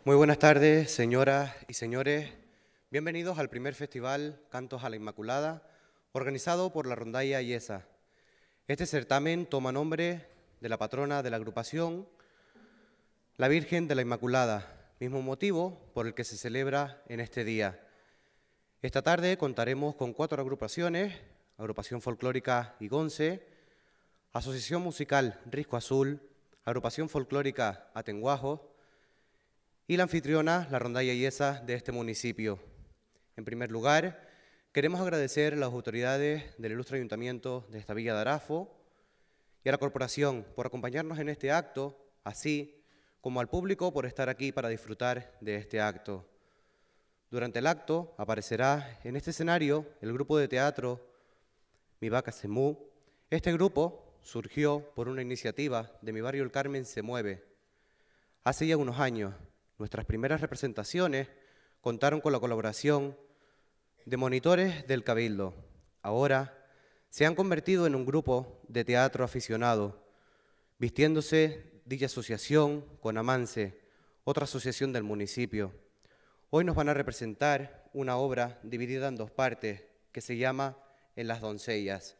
Muy buenas tardes, señoras y señores. Bienvenidos al primer festival Cantos a la Inmaculada, organizado por la Rondalla IESA. Este certamen toma nombre de la patrona de la agrupación, la Virgen de la Inmaculada, mismo motivo por el que se celebra en este día. Esta tarde contaremos con 4 agrupaciones: Agrupación Folclórica Igonce, Asociación Musical Risco Azul, Agrupación Folclórica Atenguajo y la anfitriona, la Rondalla IESA de este municipio. En primer lugar, queremos agradecer a las autoridades del ilustre ayuntamiento de esta villa de Arafo y a la corporación por acompañarnos en este acto, así como al público por estar aquí para disfrutar de este acto. Durante el acto aparecerá en este escenario el grupo de teatro Mi Vaca se Mu. Este grupo surgió por una iniciativa de mi barrio El Carmen Se Mueve. Hace ya unos años, nuestras primeras representaciones contaron con la colaboración de monitores del Cabildo. Ahora se han convertido en un grupo de teatro aficionado, vistiéndose dicha asociación con Amance, otra asociación del municipio. Hoy nos van a representar una obra dividida en 2 partes que se llama En las doncellas.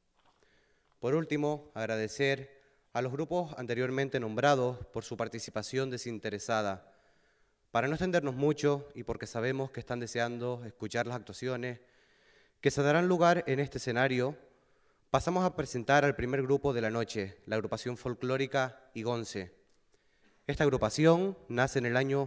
Por último, agradecer a los grupos anteriormente nombrados por su participación desinteresada. Para no extendernos mucho y porque sabemos que están deseando escuchar las actuaciones que se darán lugar en este escenario, pasamos a presentar al primer grupo de la noche, la agrupación folclórica Igonce. Esta agrupación nace en el año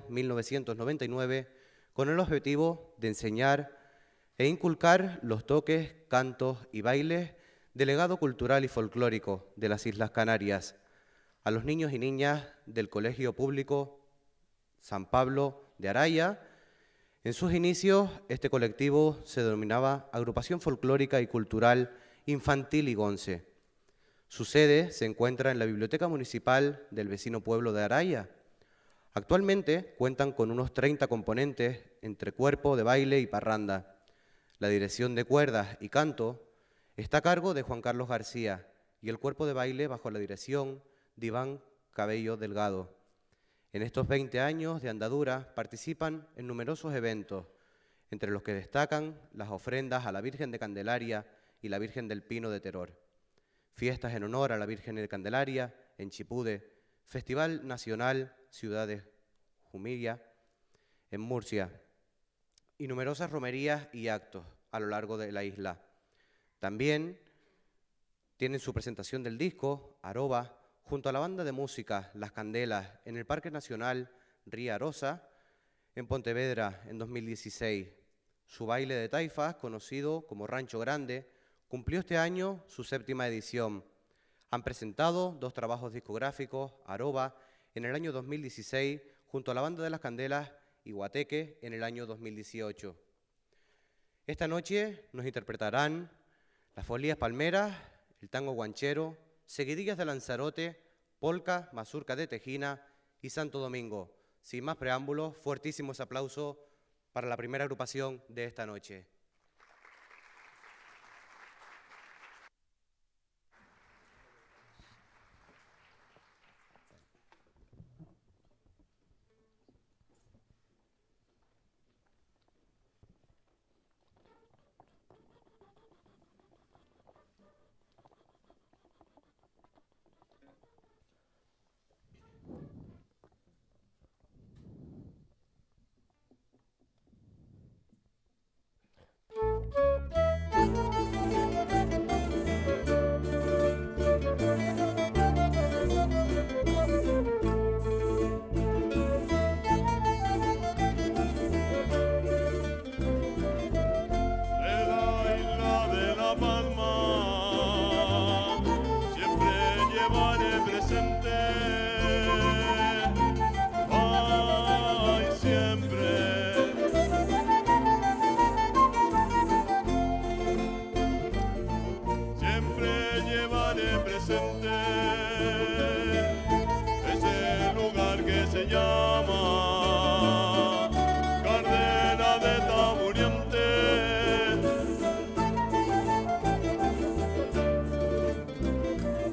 1999 con el objetivo de enseñar e inculcar los toques, cantos y bailes del legado cultural y folclórico de las Islas Canarias a los niños y niñas del Colegio Público San Pablo de Araya. En sus inicios, este colectivo se denominaba Agrupación Folclórica y Cultural Infantil Igonce. Su sede se encuentra en la Biblioteca Municipal del vecino pueblo de Araya. Actualmente cuentan con unos 30 componentes entre cuerpo de baile y parranda. La dirección de cuerdas y canto está a cargo de Juan Carlos García y el cuerpo de baile bajo la dirección de Iván Cabello Delgado. En estos 20 años de andadura participan en numerosos eventos, entre los que destacan las ofrendas a la Virgen de Candelaria y la Virgen del Pino de Teror, fiestas en honor a la Virgen de Candelaria en Chipude, Festival Nacional Ciudad de Jumilla en Murcia y numerosas romerías y actos a lo largo de la isla. También tienen su presentación del disco Aroba junto a la banda de música Las Candelas en el Parque Nacional Ría Rosa en Pontevedra en 2016. Su baile de taifas, conocido como Rancho Grande, cumplió este año su 7ª edición. Han presentado 2 trabajos discográficos, Aroba en el año 2016 junto a la banda de Las Candelas y Guateque en el año 2018. Esta noche nos interpretarán las Folías Palmeras, el tango guanchero, seguidillas de Lanzarote, polca, mazurca de Tejina y Santo Domingo. Sin más preámbulos, fuertísimos aplausos para la primera agrupación de esta noche.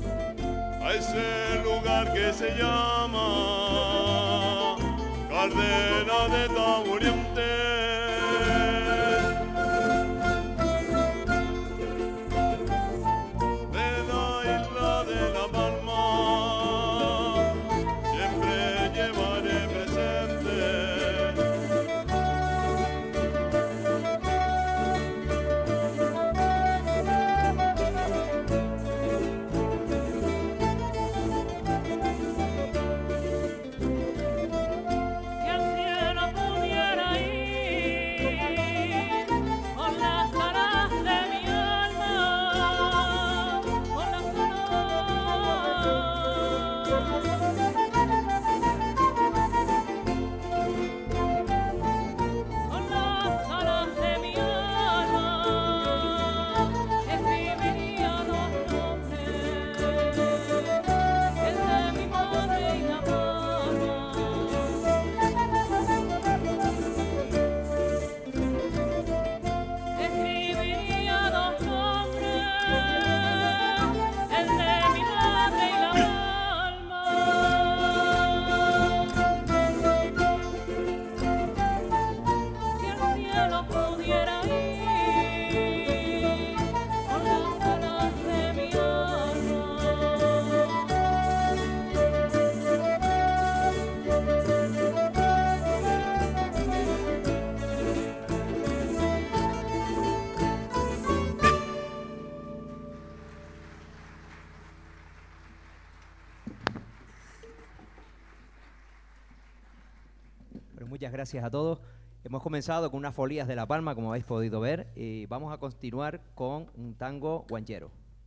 se llama Caldera. llena de tamburiente. De la isla de La Palma siempre llevaré presente Muchas gracias a todos. Hemos comenzado con unas folías de La Palma, como habéis podido ver, y vamos a continuar con un tango guanchero.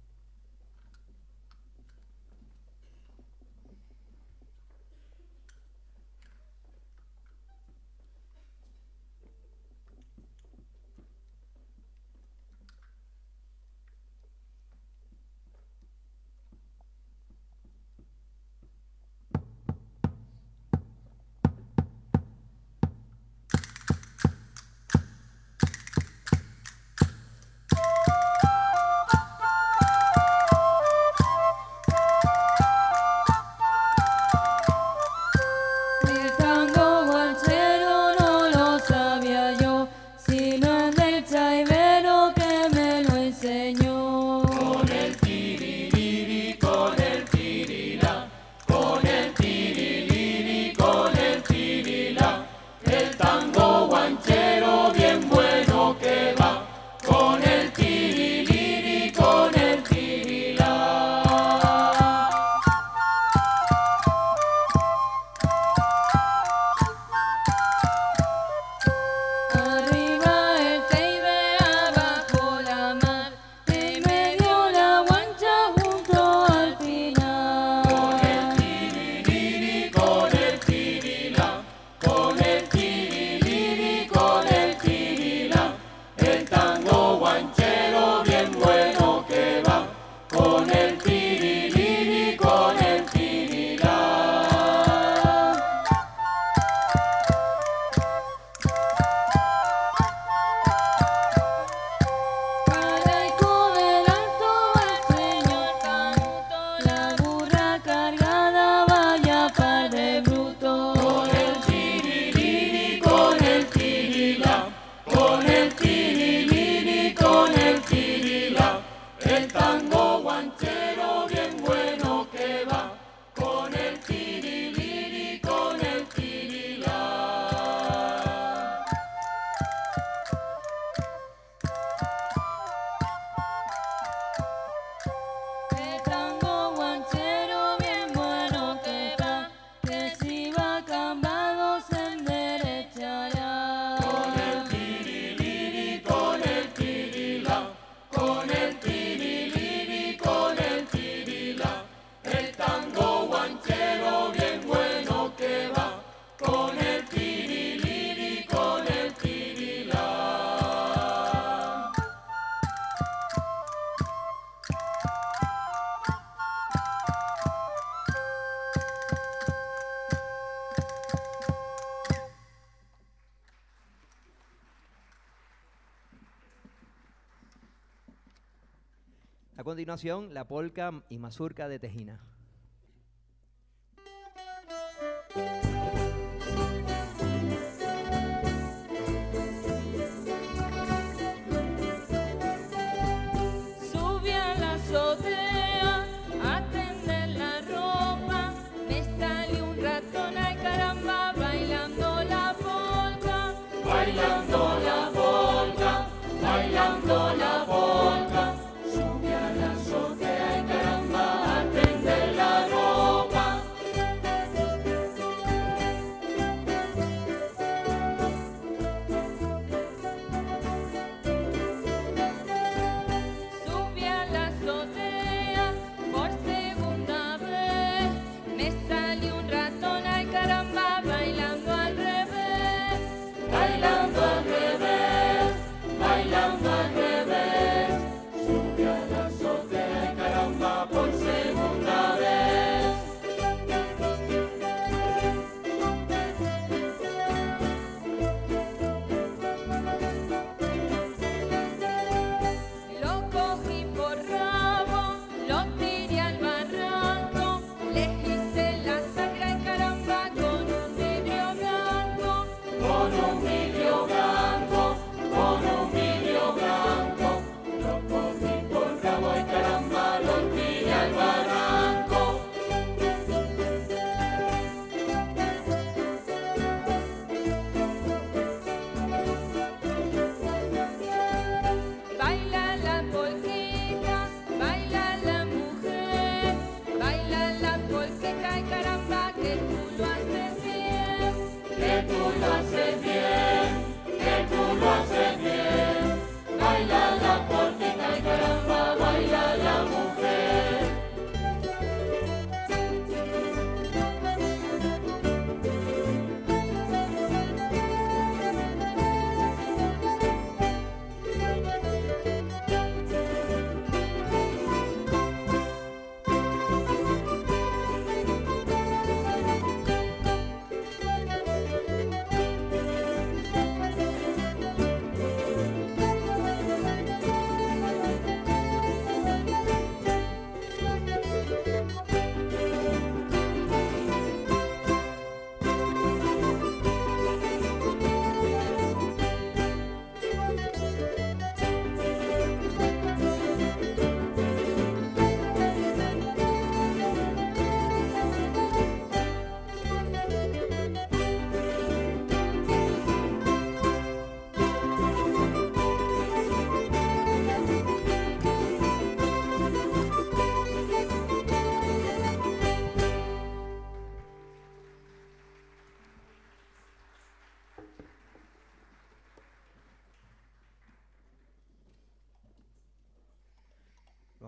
A continuación, la polca y mazurca de Tejina.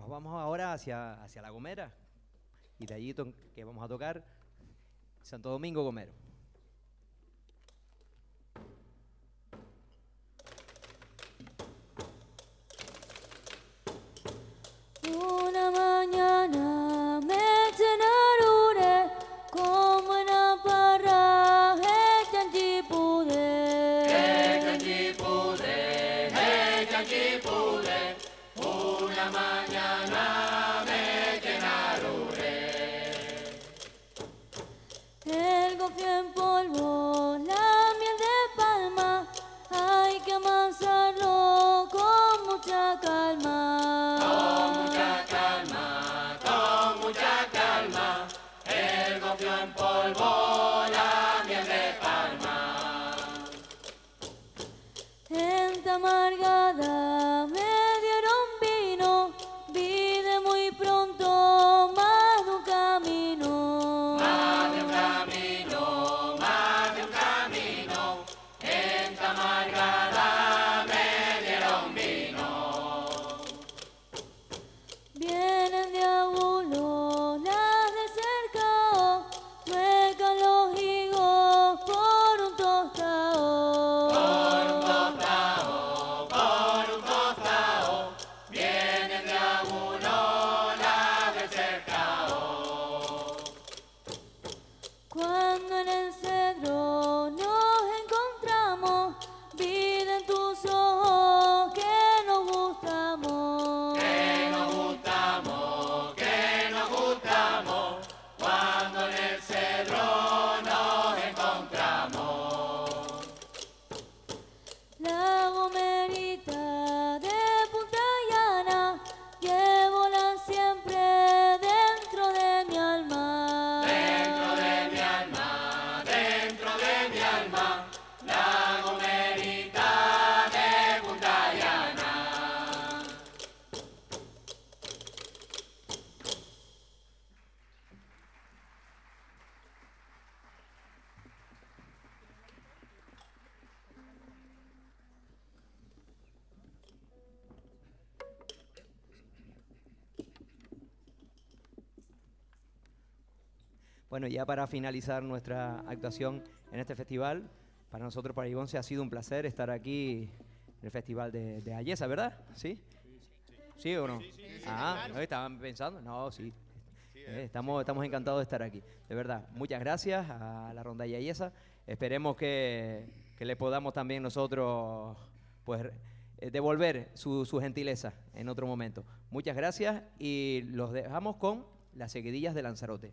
nos vamos ahora hacia La Gomera y de allí que vamos a tocar Santo Domingo Gomero. Una mañana me llenaré como una parra una mañana me llenaré. El gofio en polvo, la miel de palma, hay que amasarlo con mucha calma. Con mucha calma, con mucha calma. El gofio en polvo, la miel de palma. En Tamargada me dieron vino, vi de muy pronto más de un camino. Más de un camino, más de un camino. En Tamargada me dieron vino. Vienen de Abulo, las de Cercao, tuecan los higos por un tostado. Por un tostado, por un tostado. Vienen de Abulo, las de Cercao. Cuando en el cedro nos encontramos, vi en tus ojos que nos gustamos. Que nos gustamos, que nos gustamos. Cuando en el cedro nos encontramos. La Gomerita de Punta Llana, llévola siempre dentro de mi alma. Dentro de mi alma, dentro de mi alma. La Gomerita de Punta Llana. Bueno, ya para finalizar nuestra actuación en este festival, para nosotros, para Ivonne, ha sido un placer estar aquí en el Festival de Ayesa, ¿verdad? ¿Sí? ¿Sí o no? ¿No estaban pensando? No, sí. Estamos encantados de estar aquí. De verdad, muchas gracias a la Rondalla Ayesa. Esperemos que le podamos también nosotros pues devolver su gentileza en otro momento. Muchas gracias y los dejamos con las seguidillas de Lanzarote.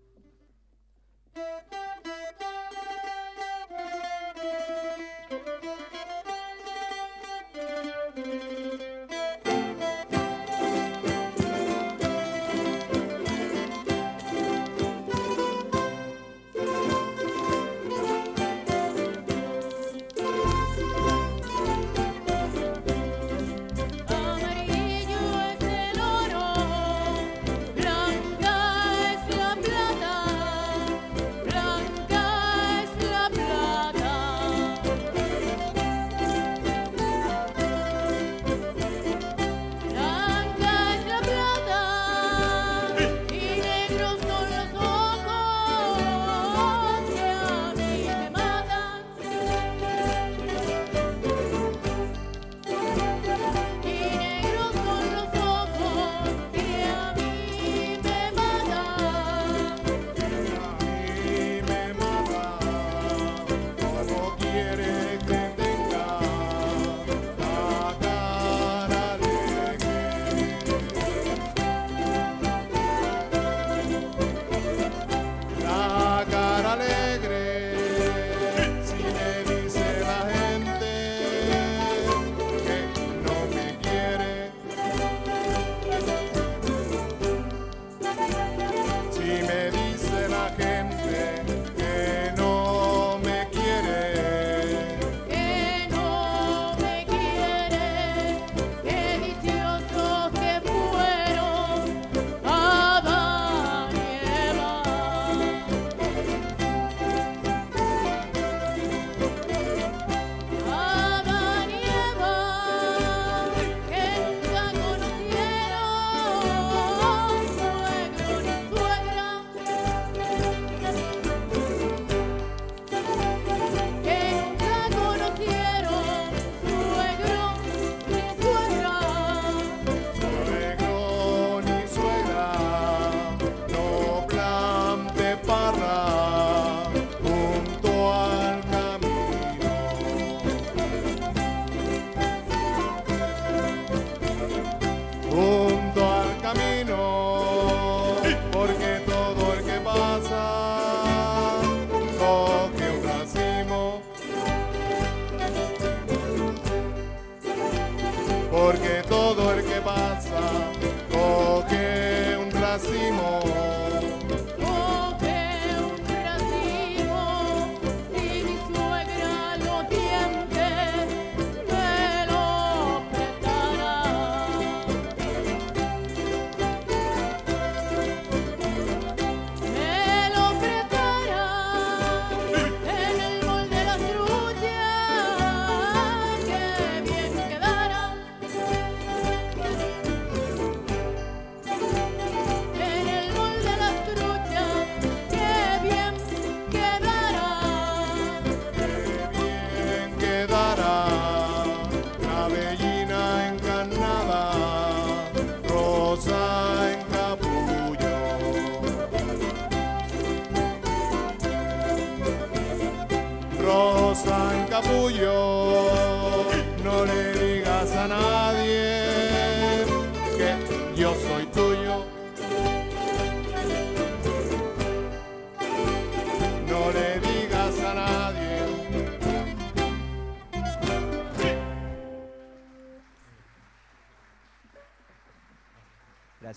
Amarillo es el oro, blanca es la plata,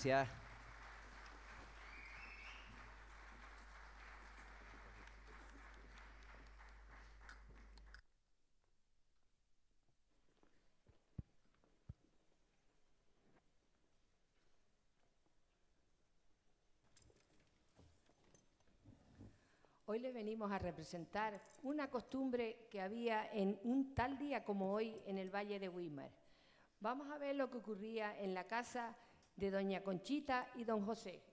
Gracias. Hoy le venimos a representar una costumbre que había en un tal día como hoy en el Valle de Weimar. Vamos a ver lo que ocurría en la casa de doña Conchita y don José.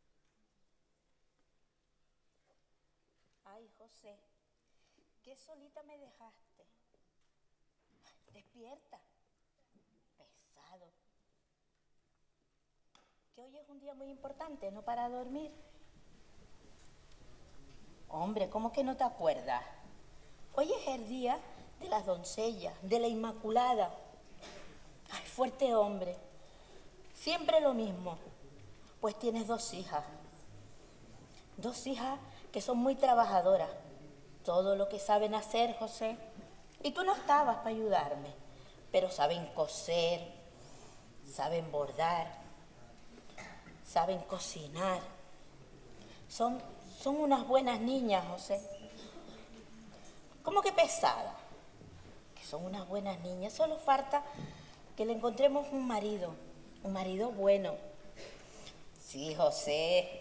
Ay, José, qué solita me dejaste. Despierta. Pesado. Que hoy es un día muy importante, ¿no? Para dormir. Hombre, ¿cómo que no te acuerdas? Hoy es el día de las doncellas, de la Inmaculada. Ay, fuerte hombre. Siempre lo mismo. Pues tienes dos hijas. Dos hijas que son muy trabajadoras. Todo lo que saben hacer, José. Y tú no estabas para ayudarme. Pero saben coser, saben bordar, saben cocinar. Son unas buenas niñas, José. ¿Cómo que pesada? Que son unas buenas niñas. Solo falta que le encontremos un marido bueno. Sí, José.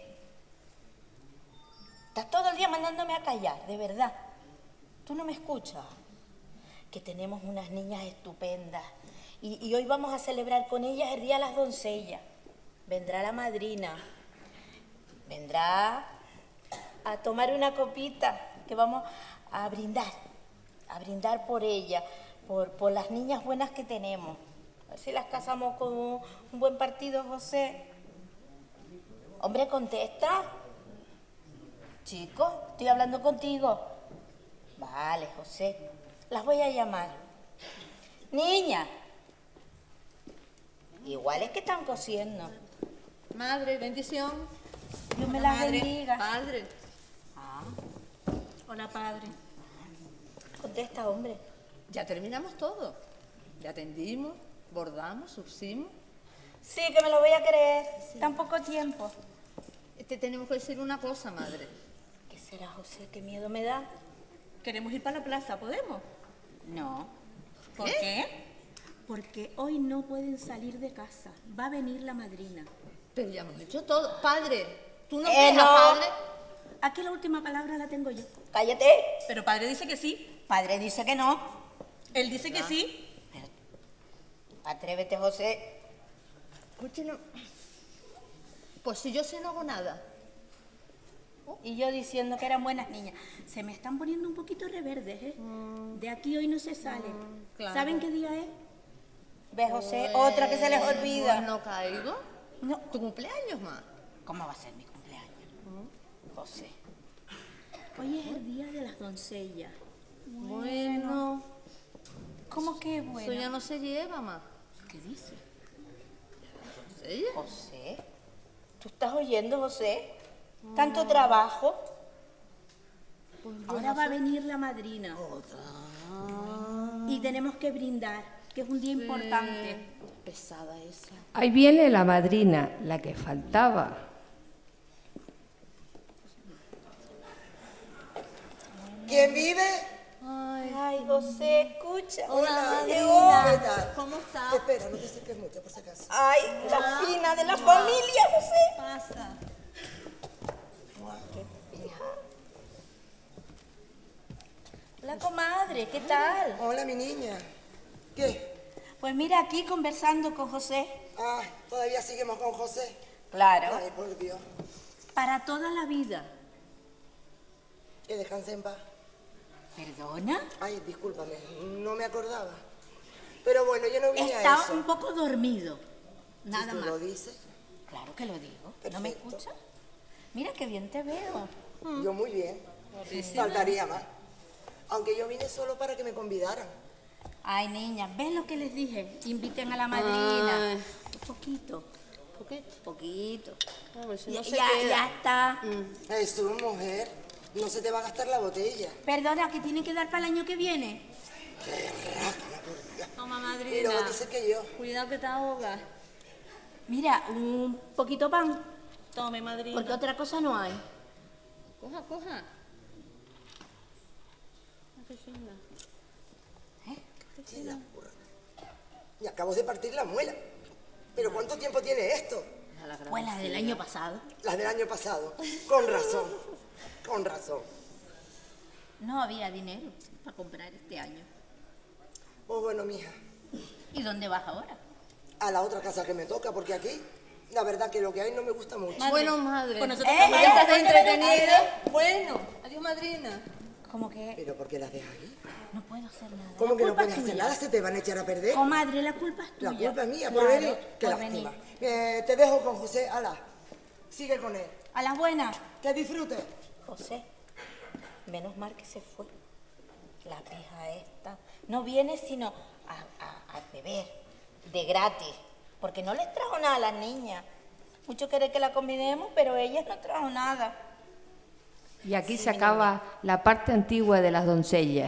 Estás todo el día mandándome a callar, de verdad. Tú no me escuchas. Que tenemos unas niñas estupendas. Y hoy vamos a celebrar con ellas el Día de las Doncellas. Vendrá la madrina. Vendrá a tomar una copita, que vamos a brindar por ella, por las niñas buenas que tenemos. A ver si las casamos con un buen partido, José. Hombre, contesta. Chico, estoy hablando contigo. Vale, José, las voy a llamar. Niña, igual es que están cosiendo. Madre, bendición. Dios me Hola, las madre. bendiga. Padre. Hola, padre. Contesta, hombre. Ya terminamos todo. Ya tendimos, bordamos, surcimos. Sí, que me lo voy a creer. Tan poco tiempo. Te tenemos que decir una cosa, madre. ¿Qué será, José? ¿Qué miedo me da? Queremos ir para la plaza, ¿podemos? No. ¿Por qué? Porque hoy no pueden salir de casa. Va a venir la madrina. Pero ya hemos hecho todo. Padre, ¿tú no No. dejas, padre? Aquí la última palabra la tengo yo. Cállate. Pero padre dice que sí. Padre dice que no. Él dice que sí. Pero atrévete, José. Escúchenos. Pues si yo sé no hago nada. Y yo diciendo que eran buenas niñas. Se me están poniendo un poquito reverdes, ¿eh? De aquí hoy no se sale. claro. ¿Saben qué día es? ¿Ves, José? Otra que se les olvida. Pues no caigo. No. Tu cumpleaños, ma. ¿Cómo va a ser mi cumpleaños? José. Hoy es el día de las doncellas. Bueno. ¿Cómo que Eso bueno? ya no se lleva, ma. ¿Qué dice? ¿Sí? José. ¿Tú estás oyendo, José? Tanto trabajo. Ahora va a venir la madrina. Y tenemos que brindar, que es un día importante. Pesada esa. Ahí viene la madrina, la que faltaba. ¿Quién vive? Ay, José, escucha. Hola, llegó. ¿qué tal? ¿Cómo está? Espera, no te acerques mucho, por si acaso. Ay, la fina de la familia, José. Pasa. Hola, comadre, ¿qué tal? Hola, mi niña. ¿Qué? Pues mira, aquí conversando con José. Ah, todavía seguimos con José. Claro. Ay, por Dios. Para toda la vida. Que descanse en paz. ¿Perdona? Ay, discúlpame, no me acordaba. Pero bueno, yo no vine a Está eso. un poco dormido. Si Nada tú más. lo dices, Claro que lo digo. ¿No me Perfecto. escuchas? Mira qué bien te veo. yo muy bien. Faltaría más. Aunque yo vine solo para que me convidaran. Ay, niña, ¿ves lo que les dije? Inviten a la madrina. Un poquito. Poquito. Si no se ya, queda. ya está. Jesús, mujer, no se te va a gastar la botella. Perdona, que tienen que dar para el año que viene. Toma, Y madrina. luego dice que yo. Cuidado que te ahogas. Mira, un poquito pan, Tome, madrina. porque otra cosa no hay. Coja, coja. Y acabo de partir la muela. ¿Pero cuánto tiempo tiene esto? Pues la del año pasado. Las del año pasado. Con razón. Con razón. No había dinero para comprar este año. Pues bueno, mija. ¿Y dónde vas ahora? A la otra casa que me toca, porque aquí, la verdad que lo que hay no me gusta mucho. Bueno, madre. Pues nosotros ya también. estás entretenida. Bueno, adiós, madrina. ¿Cómo que? ¿Pero por qué las dejas aquí? No puedo hacer nada. ¿Cómo La que no culpa puedes es hacer tuya. nada? ¿Se te van a echar a perder? Comadre, la culpa es tuya. La culpa es mía, Claro, por venir. Qué por lástima. venir. Te dejo con José. Ala, sigue con él. A las buenas. Que disfrute. José, menos mal que se fue. La pija esta no viene sino a beber, de gratis, porque no les trajo nada a las niñas. Mucho quiere que la convidemos, pero ellas no trajo nada. Y aquí se acaba la parte antigua de las doncellas.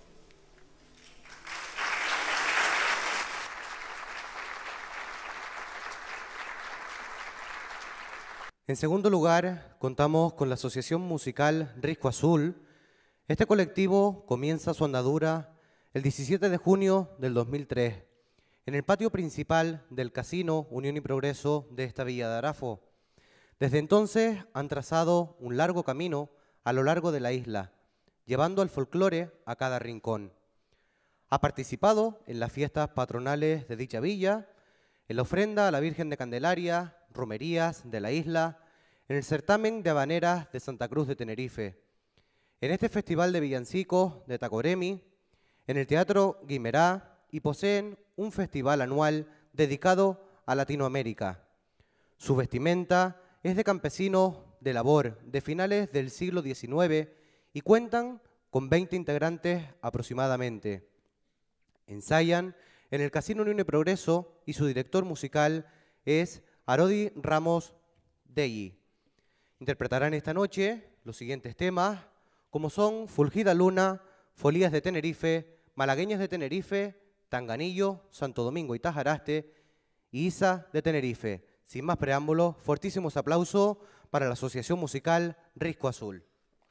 En segundo lugar, contamos con la Asociación Musical Risco Azul. Este colectivo comienza su andadura el 17 de junio del 2003, en el patio principal del Casino Unión y Progreso de esta villa de Arafo. Desde entonces han trazado un largo camino a lo largo de la isla, llevando el folclore a cada rincón. Ha participado en las fiestas patronales de dicha villa, en la ofrenda a la Virgen de Candelaria, romerías de la isla, en el certamen de habaneras de Santa Cruz de Tenerife, en este festival de villancicos de Tacoremi, en el Teatro Guimerá, y poseen un festival anual dedicado a Latinoamérica. Su vestimenta es de campesinos de labor de finales del siglo XIX y cuentan con 20 integrantes aproximadamente. Ensayan en el Casino Unión y Progreso y su director musical es Arodi Ramos Degui. Interpretarán esta noche los siguientes temas, como son Fulgida Luna, Folías de Tenerife, Malagueñas de Tenerife, Tanganillo, Santo Domingo y Tajaraste y Isa de Tenerife. Sin más preámbulos, fortísimos aplausos para la Asociación Musical Risco Azul.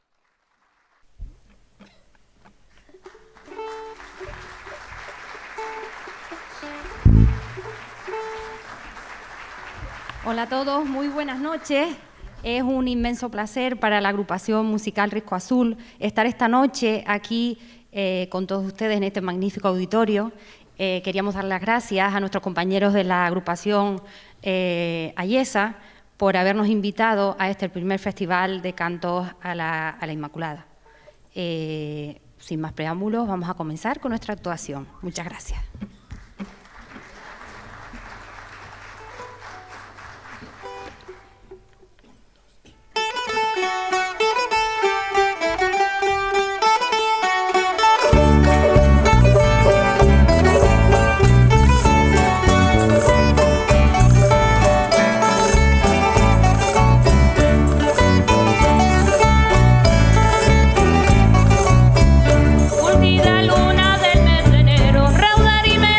Hola a todos, muy buenas noches. Es un inmenso placer para la agrupación musical Risco Azul estar esta noche aquí con todos ustedes en este magnífico auditorio. Queríamos dar las gracias a nuestros compañeros de la agrupación Ayesa por habernos invitado a este primer festival de cantos a la Inmaculada. Sin más preámbulos, vamos a comenzar con nuestra actuación. Muchas gracias. Fulgida luna del mes de enero, raudar y me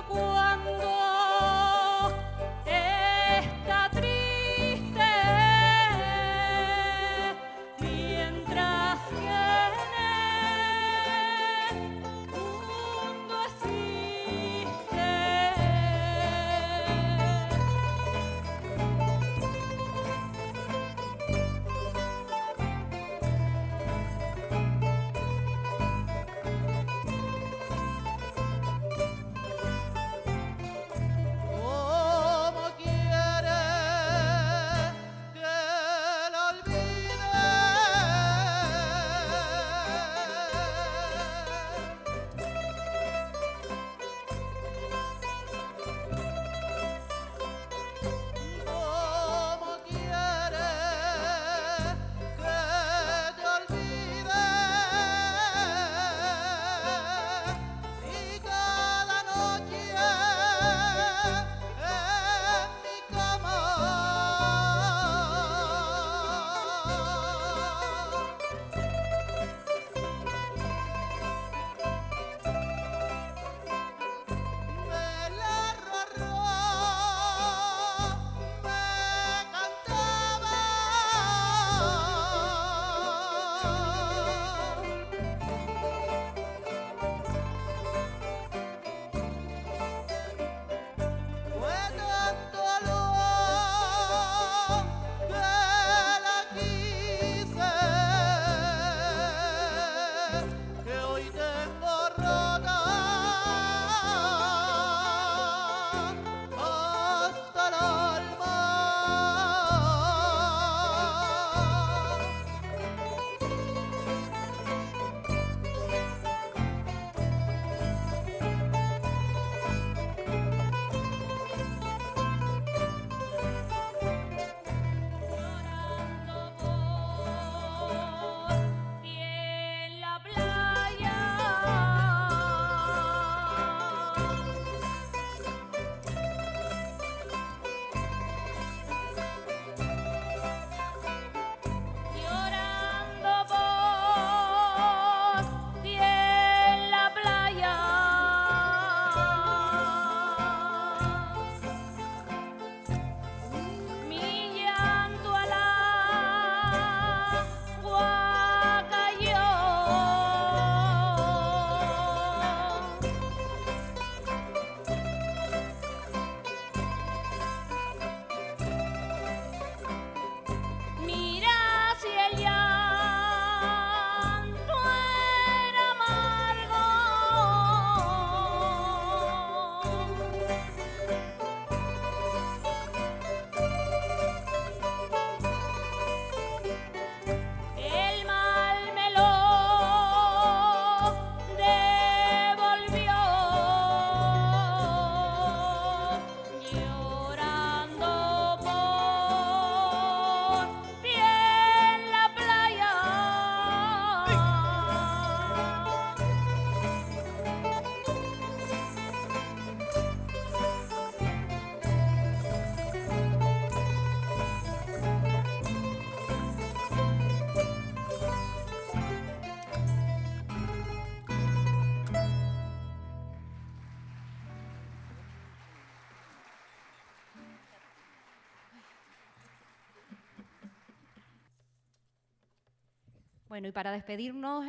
Bueno, y para despedirnos,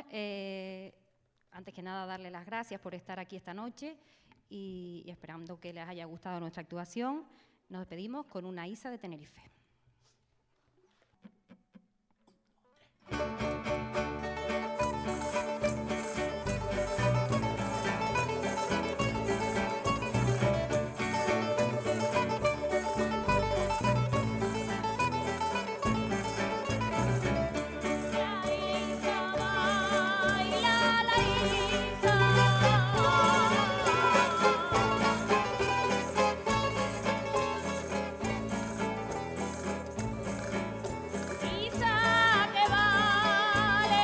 antes que nada darle las gracias por estar aquí esta noche y esperando que les haya gustado nuestra actuación, nos despedimos con una Isa de Tenerife. Isa que vale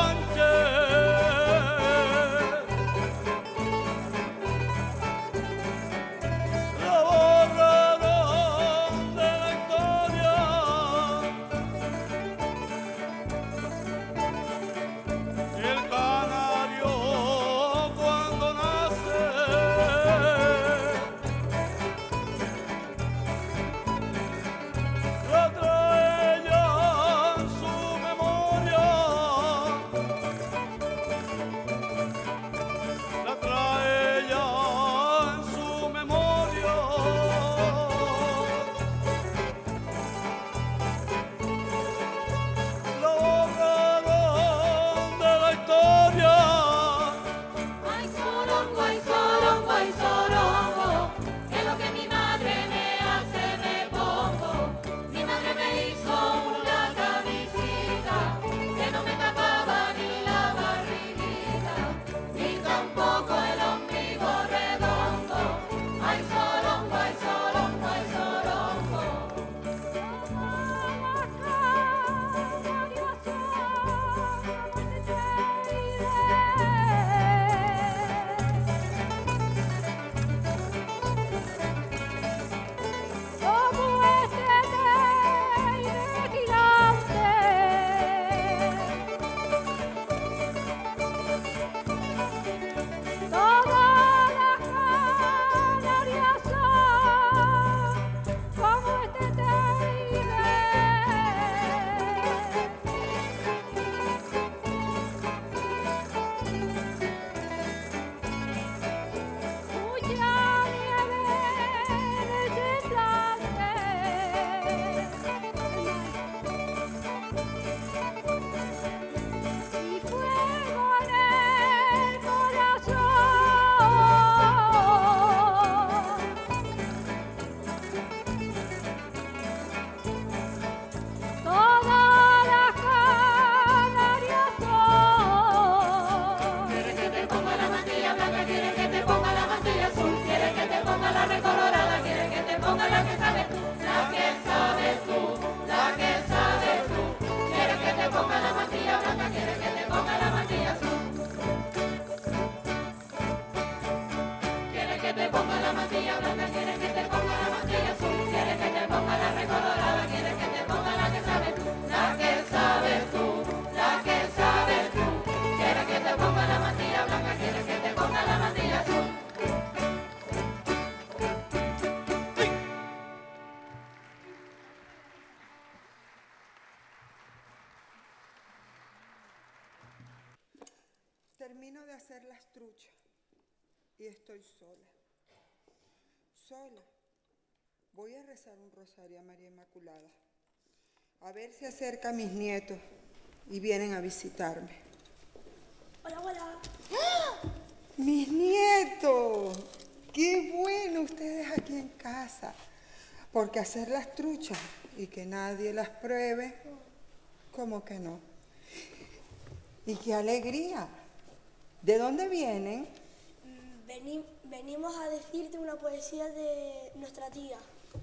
Termino de hacer las truchas y estoy sola. Sola. Voy a rezar un rosario a María Inmaculada. A ver si acerca a mis nietos y vienen a visitarme. Hola, hola. ¡Ah! ¡Mis nietos! ¡Qué bueno ustedes aquí en casa! Porque hacer las truchas y que nadie las pruebe, ¿cómo que no? ¡Y qué alegría! ¿De dónde vienen? Venimos a decirte una poesía de nuestra tía.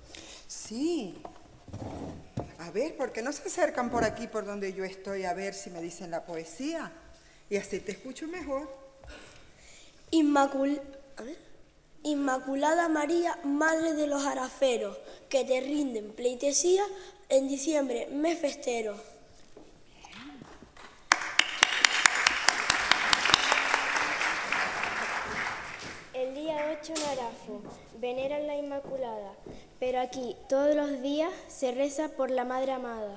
Sí. A ver, ¿por qué no se acercan por aquí, por donde yo estoy, a ver si me dicen la poesía? Y así te escucho mejor. Inmaculada María, Madre de los Araferos, que te rinden pleitesía en diciembre, mes festero. El día 8 en Arafo, veneran la Inmaculada, pero aquí todos los días se reza por la Madre Amada.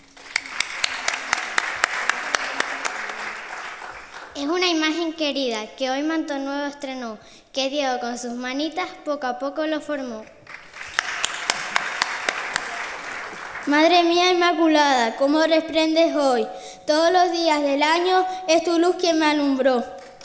Es una imagen querida que hoy Manto Nuevo estrenó, que Diego con sus manitas poco a poco lo formó. Madre mía Inmaculada, cómo resplendes hoy, todos los días del año es tu luz quien me alumbró.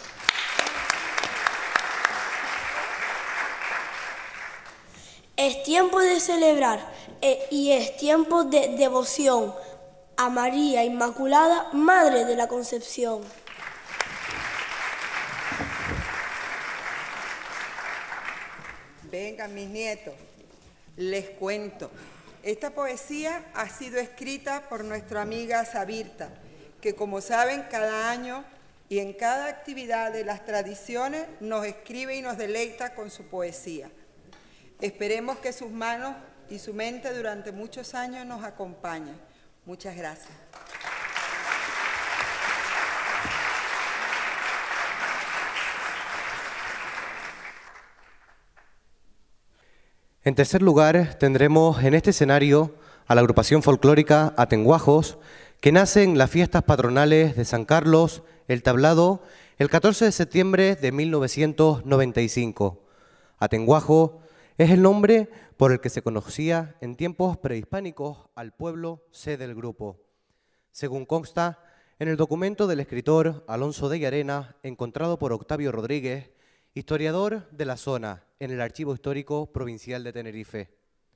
Es tiempo de celebrar y es tiempo de devoción a María Inmaculada, Madre de la Concepción. Vengan mis nietos, les cuento. Esta poesía ha sido escrita por nuestra amiga Sabirta, que como saben cada año y en cada actividad de las tradiciones nos escribe y nos deleita con su poesía. Esperemos que sus manos y su mente durante muchos años nos acompañen. Muchas gracias. En tercer lugar, tendremos en este escenario a la agrupación folclórica Atenguajos, que nace en las fiestas patronales de San Carlos, el Tablado, el 14 de septiembre de 1995. Atenguajo es el nombre por el que se conocía en tiempos prehispánicos al pueblo C del grupo. Según consta en el documento del escritor Alonso de Llarena, encontrado por Octavio Rodríguez, historiador de la zona, en el Archivo Histórico Provincial de Tenerife.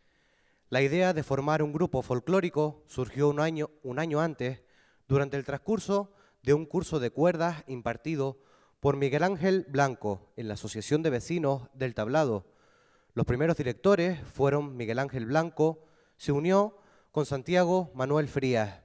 La idea de formar un grupo folclórico surgió un año antes, durante el transcurso de un curso de cuerdas impartido por Miguel Ángel Blanco en la Asociación de Vecinos del Tablado. Los primeros directores fueron Miguel Ángel Blanco, se unió con Santiago Manuel Frías.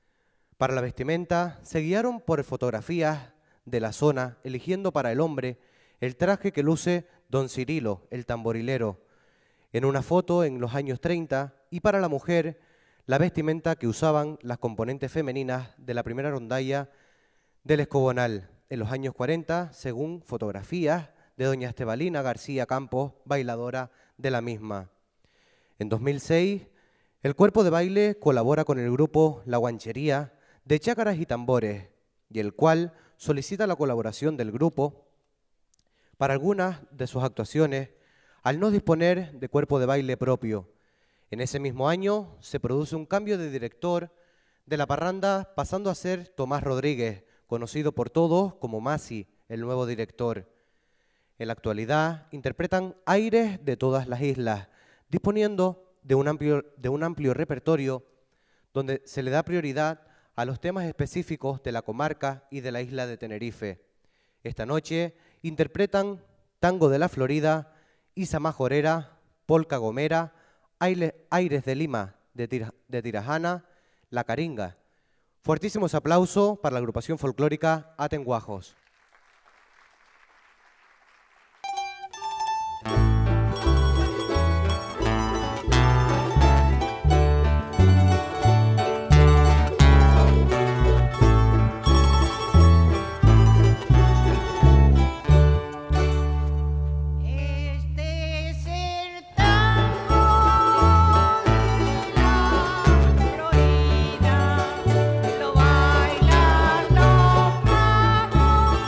Para la vestimenta se guiaron por fotografías de la zona, eligiendo para el hombre el traje que luce don Cirilo, el tamborilero, en una foto en los años 30, y para la mujer la vestimenta que usaban las componentes femeninas de la primera rondalla del Escobonal en los años 40, según fotografías de doña Estebalina García Campos, bailadora de la misma. En 2006, el cuerpo de baile colabora con el grupo La Guanchería de Chácaras y Tambores, y el cual solicita la colaboración del grupo para algunas de sus actuaciones, al no disponer de cuerpo de baile propio. En ese mismo año se produce un cambio de director de la parranda, pasando a ser Tomás Rodríguez, conocido por todos como Masi, el nuevo director. En la actualidad interpretan aires de todas las islas, disponiendo de un amplio repertorio donde se le da prioridad a los temas específicos de la comarca y de la isla de Tenerife. Esta noche interpretan Tango de la Florida, Isa Majorera, Polka Gomera, Aires de Lima de Tirajana, La Caringa. Fuertísimos aplausos para la agrupación folclórica Atenguajos. Lo bailan los magos.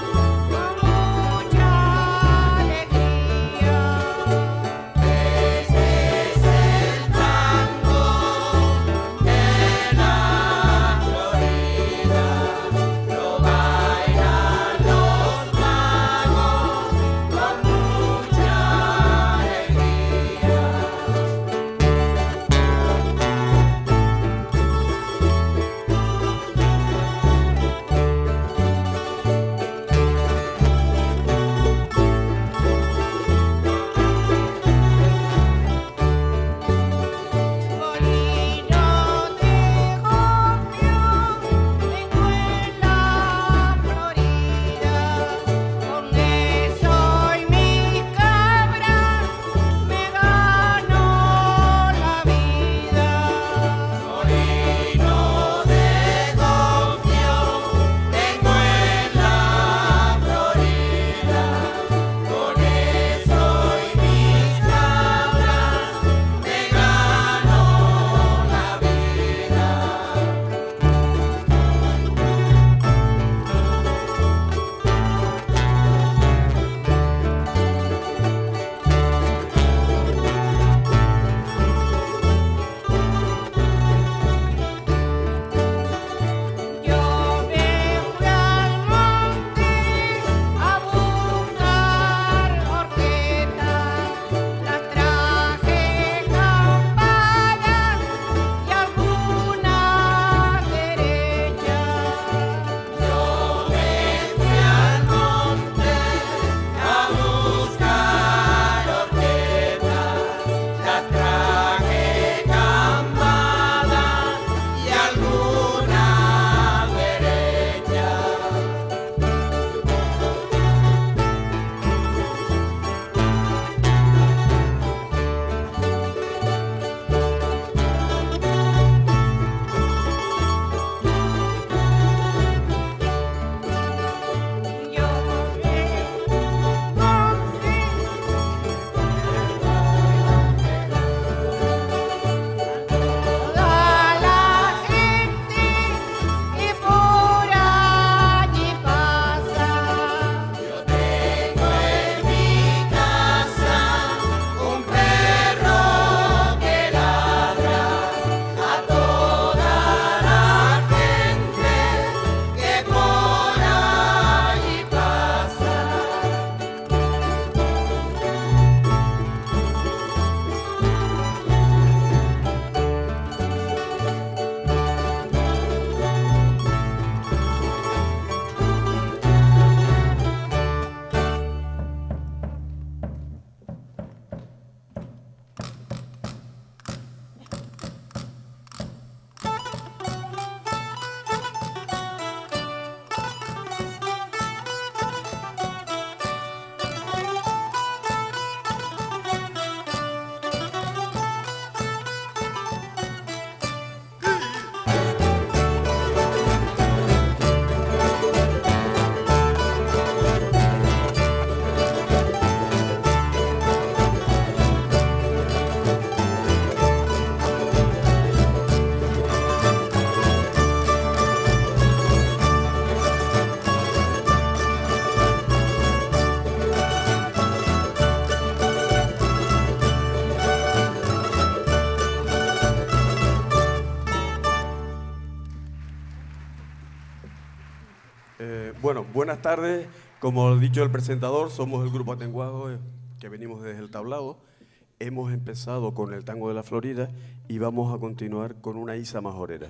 Bueno, buenas tardes. Como ha dicho el presentador, somos el grupo Atenguago, que venimos desde el Tablado. Hemos empezado con el tango de la Florida y vamos a continuar con una isa majorera.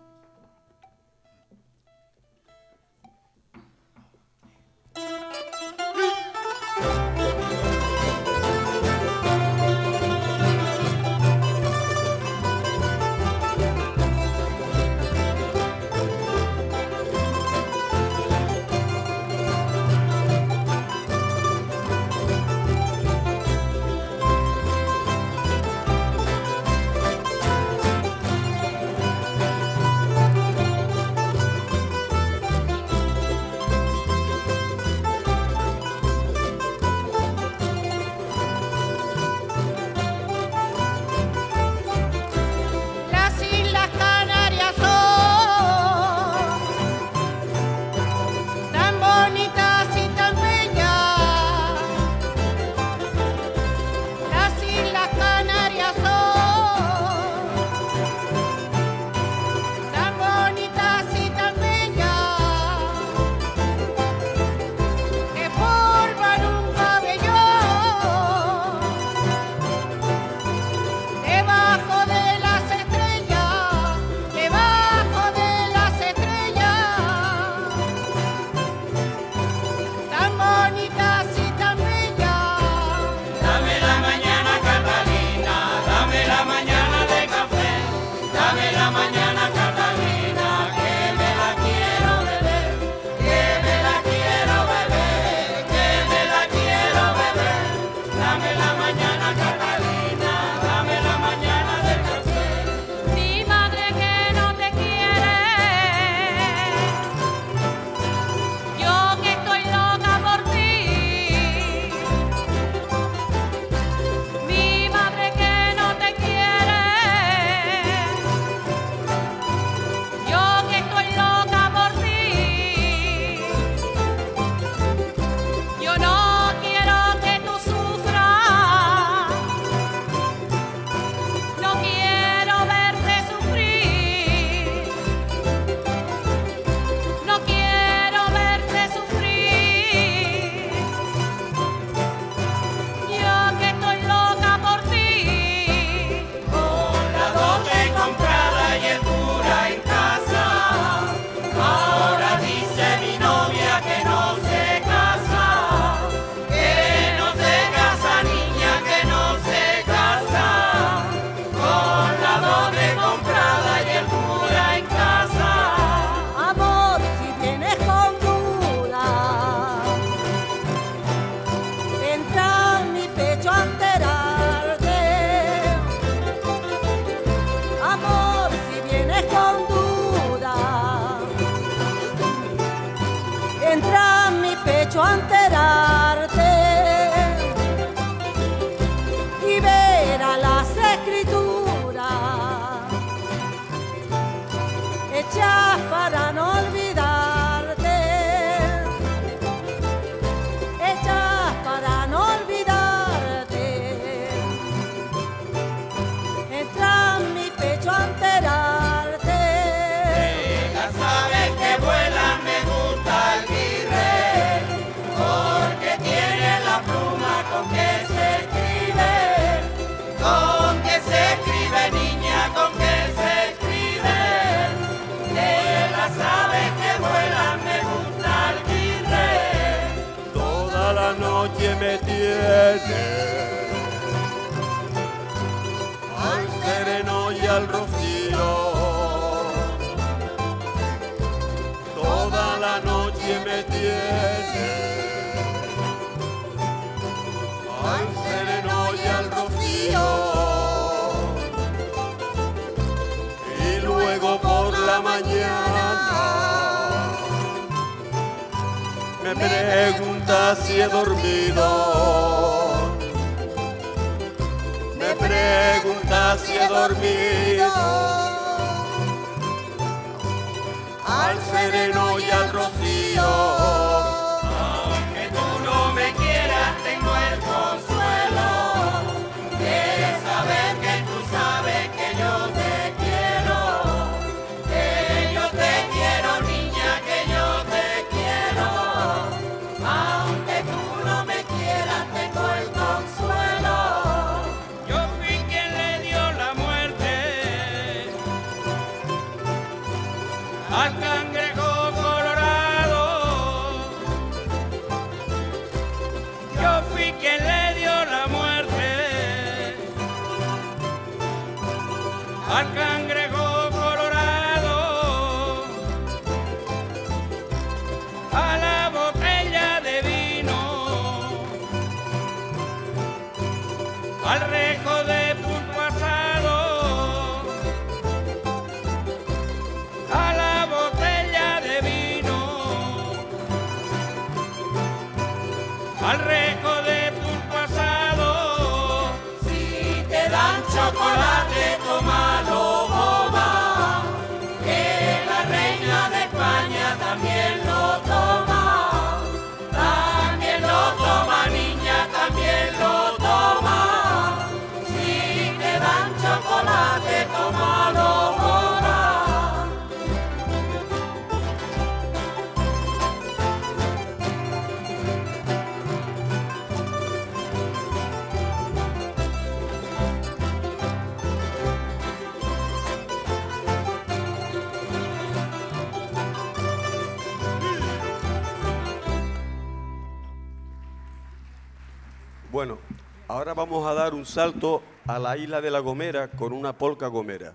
Me tiene al sereno y al rocío, toda la noche me tiene al sereno y al rocío, y luego por la mañana me pregunta si he dormido, me pregunta si he dormido, al sereno y al rocío. Aunque tú no me quieras, tengo el consuelo de saber que tú sabes que yo te quiero, niña, que yo te quiero. al cangrejo colorado, a la botella de vino, al rejo de pulpo asado, a la botella de vino, al rejo de pulpo asado. Si te dan chocolate, tómalo, boba, que la reina de España también lo toma. También lo toma, niña, también lo toma. Si te dan chocolate, tómalo, boba. Bueno, ahora vamos a dar un salto a la isla de La Gomera con una polca gomera.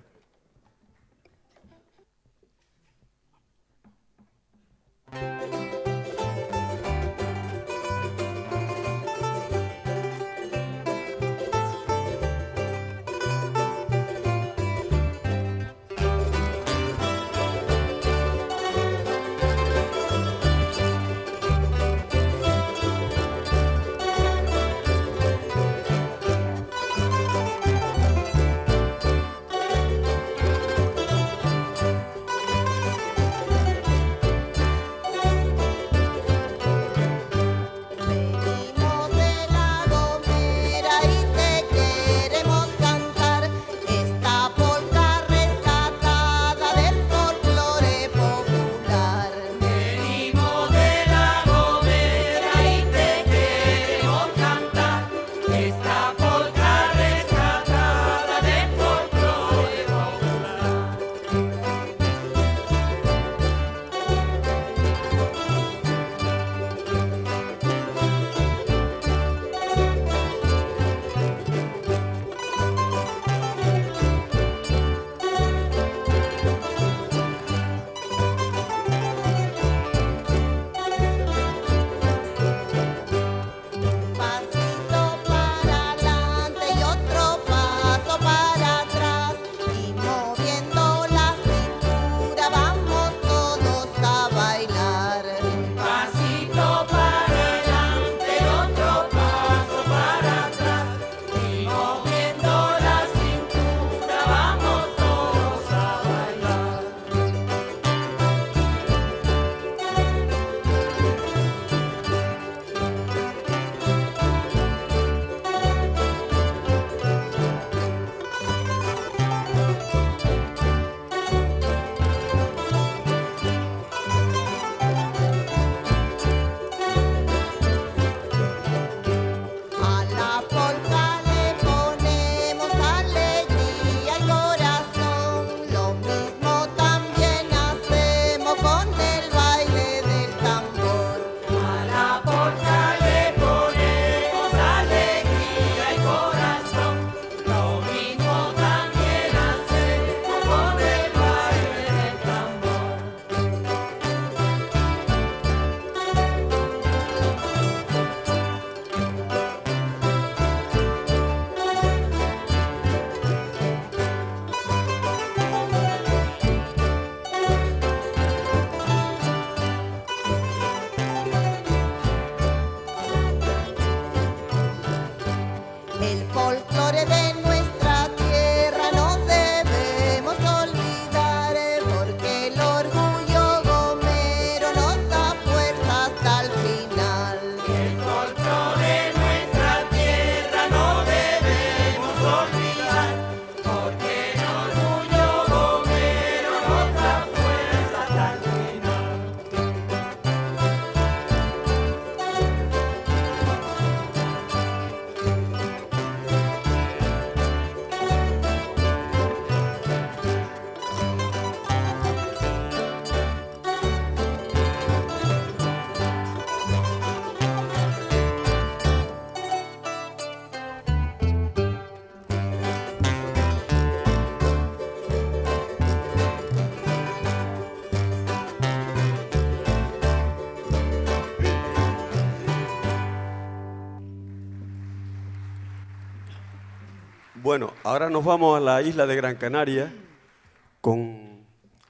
Bueno, ahora nos vamos a la isla de Gran Canaria con...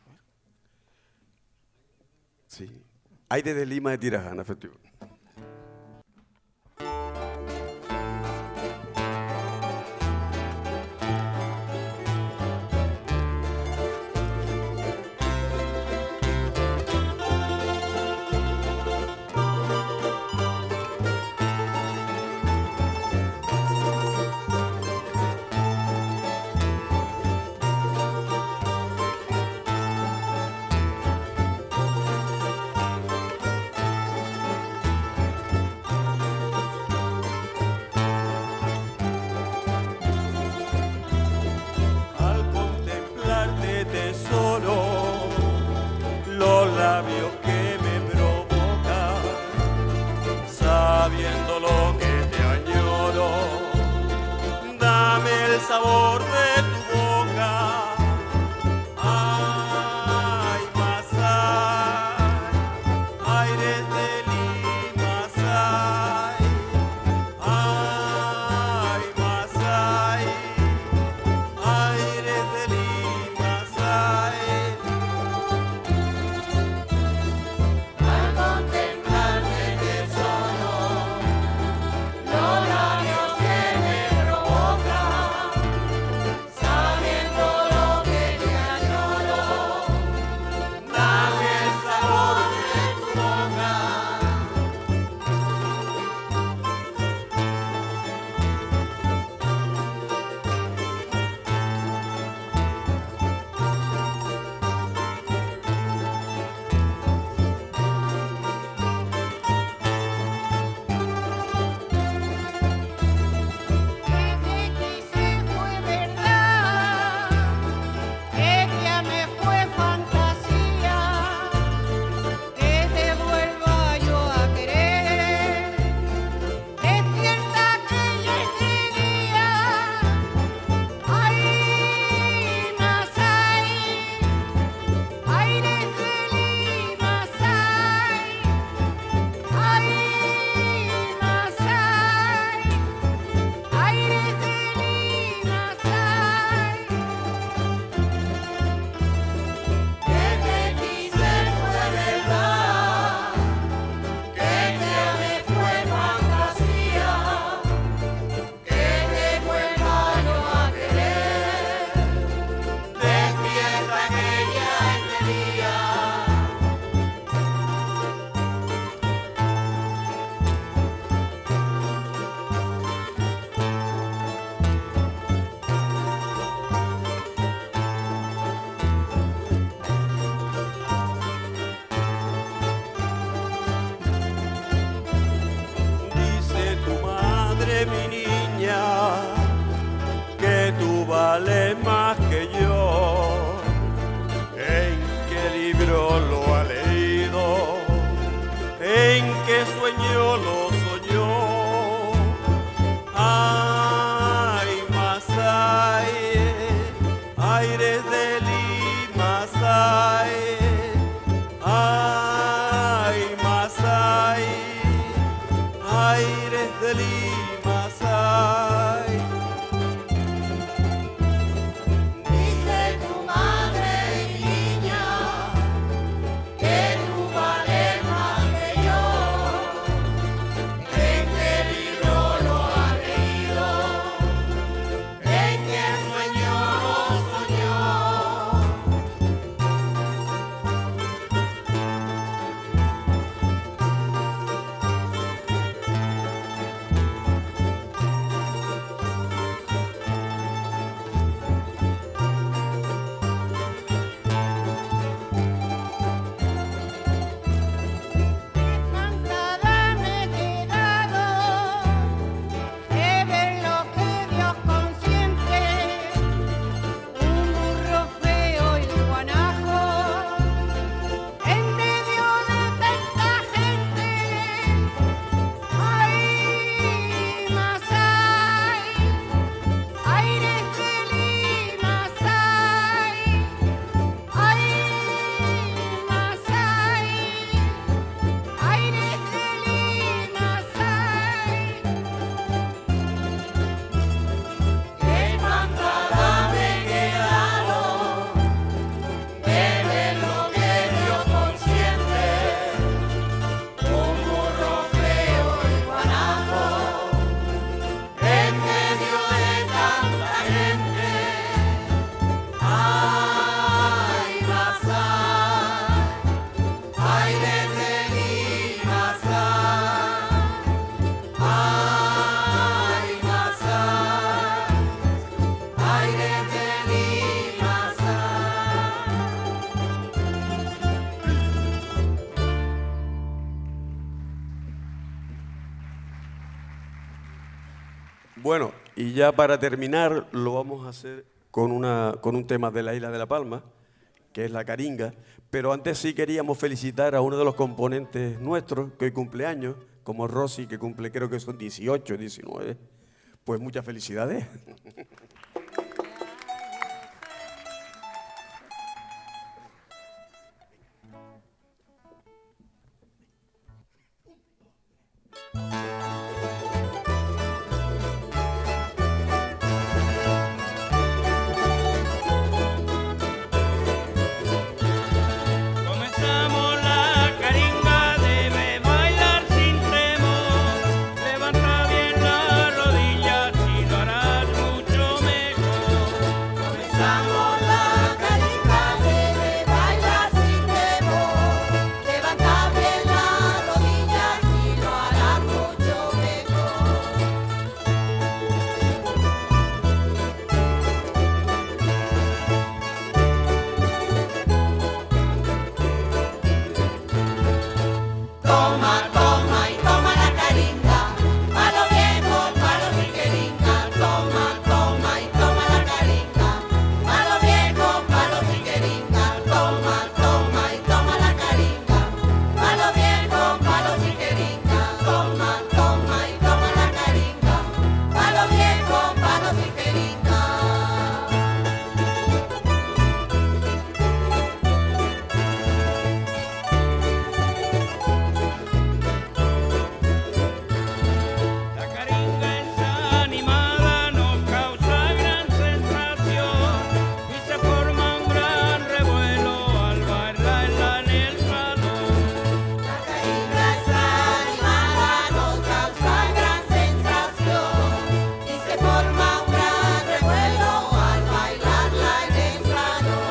Sí, Aire de Lima de Tirajana, efectivamente. Bueno, y ya para terminar lo vamos a hacer con un tema de la Isla de La Palma, que es la caringa. Pero antes sí queríamos felicitar a uno de los componentes nuestros, que hoy cumple años, como Rosy, que cumple creo que son 18, 19. Pues muchas felicidades. Comenzamos la caringa, debe bailar sin temor. Levanta bien las rodillas y lo harás mucho mejor. Comenzamos la caringa, debe bailar sin temor. Levanta bien las rodillas y lo harás mucho mejor. Toma, toma y toma la caringa, pa' lo viejo, pa' los sin queringa. Toma, toma y toma la caringa, pa' lo viejo, pa' los sin queringa. Toma, toma y toma la caringa, pa' lo viejo, pa' los sin queringa. Toma, toma y toma la caringa, pa' lo viejo, pa' los sin queringa. La caringa es animada, nos causa gran sensación y se forma un gran revuelo al bailarla en el salón. La caringa es animada, nos causa gran sensación y se forma un gran revuelo al bailarla en el salón.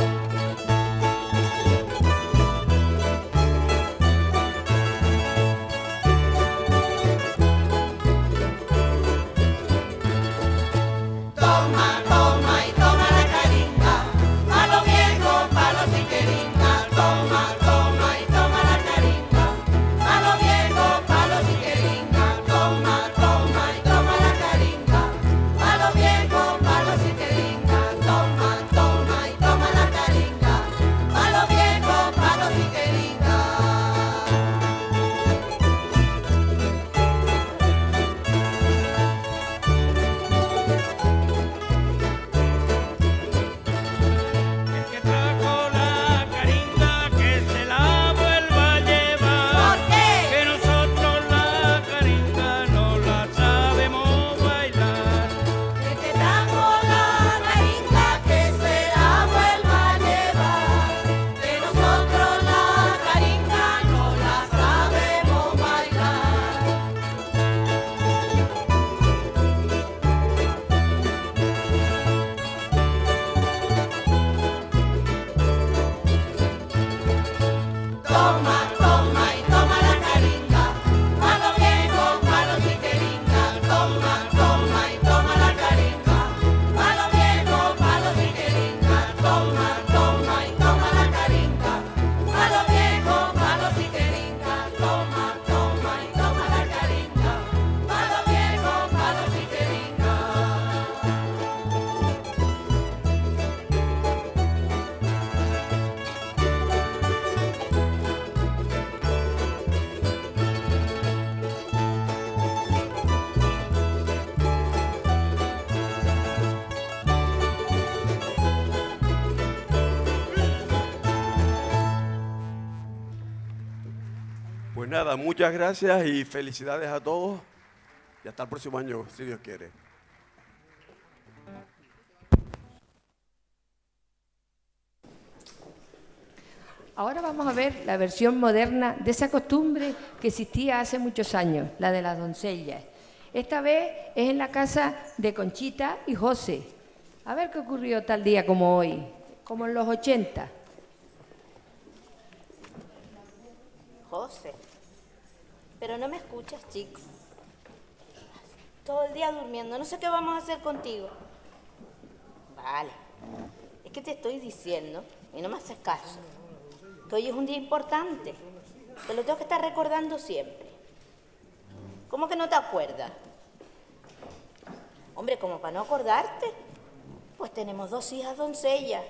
Toma, toma y toma la caringa, pa' lo viejo, pa' los sin queringa. Toma, toma y toma la caringa, pa' lo viejo, pa' los sin queringa. Toma, toma y toma la caringa, pa' lo viejo, pa' los sin queringa. Toma, toma y toma la caringa, pa' lo viejo, pa' los sin queringa. El que trajo la caringa, que se la vuelva a llevar. ¿Por qué? Que nosotros la caringa no la sabemos bailar. El que trajo la caringa, que se la vuelva a llevar. Que nosotros la caringa no la sabemos bailar. Toma, toma y toma la caringa, pa' lo viejo, pa' los sin queringa. Toma, toma y toma la caringa, pa' lo viejo, pa' los sin queringa. Toma, toma y toma la caringa, pa' lo viejo, pa' los sin queringa. Toma, toma y toma la caringa, pa' lo viejo, pa' los sin queringa. Pues nada, muchas gracias y felicidades a todos. Y hasta el próximo año, si Dios quiere. Ahora vamos a ver la versión moderna de esa costumbre que existía hace muchos años, la de las doncellas. Esta vez es en la casa de Conchita y José. A ver qué ocurrió tal día como hoy, como en los 80. José, pero no me escuchas, chico. Todo el día durmiendo, no sé qué vamos a hacer contigo. Vale, es que te estoy diciendo, y no me haces caso, que hoy es un día importante. Te lo tengo que estar recordando siempre. ¿Cómo que no te acuerdas? Hombre, como para no acordarte, pues tenemos 2 hijas doncellas.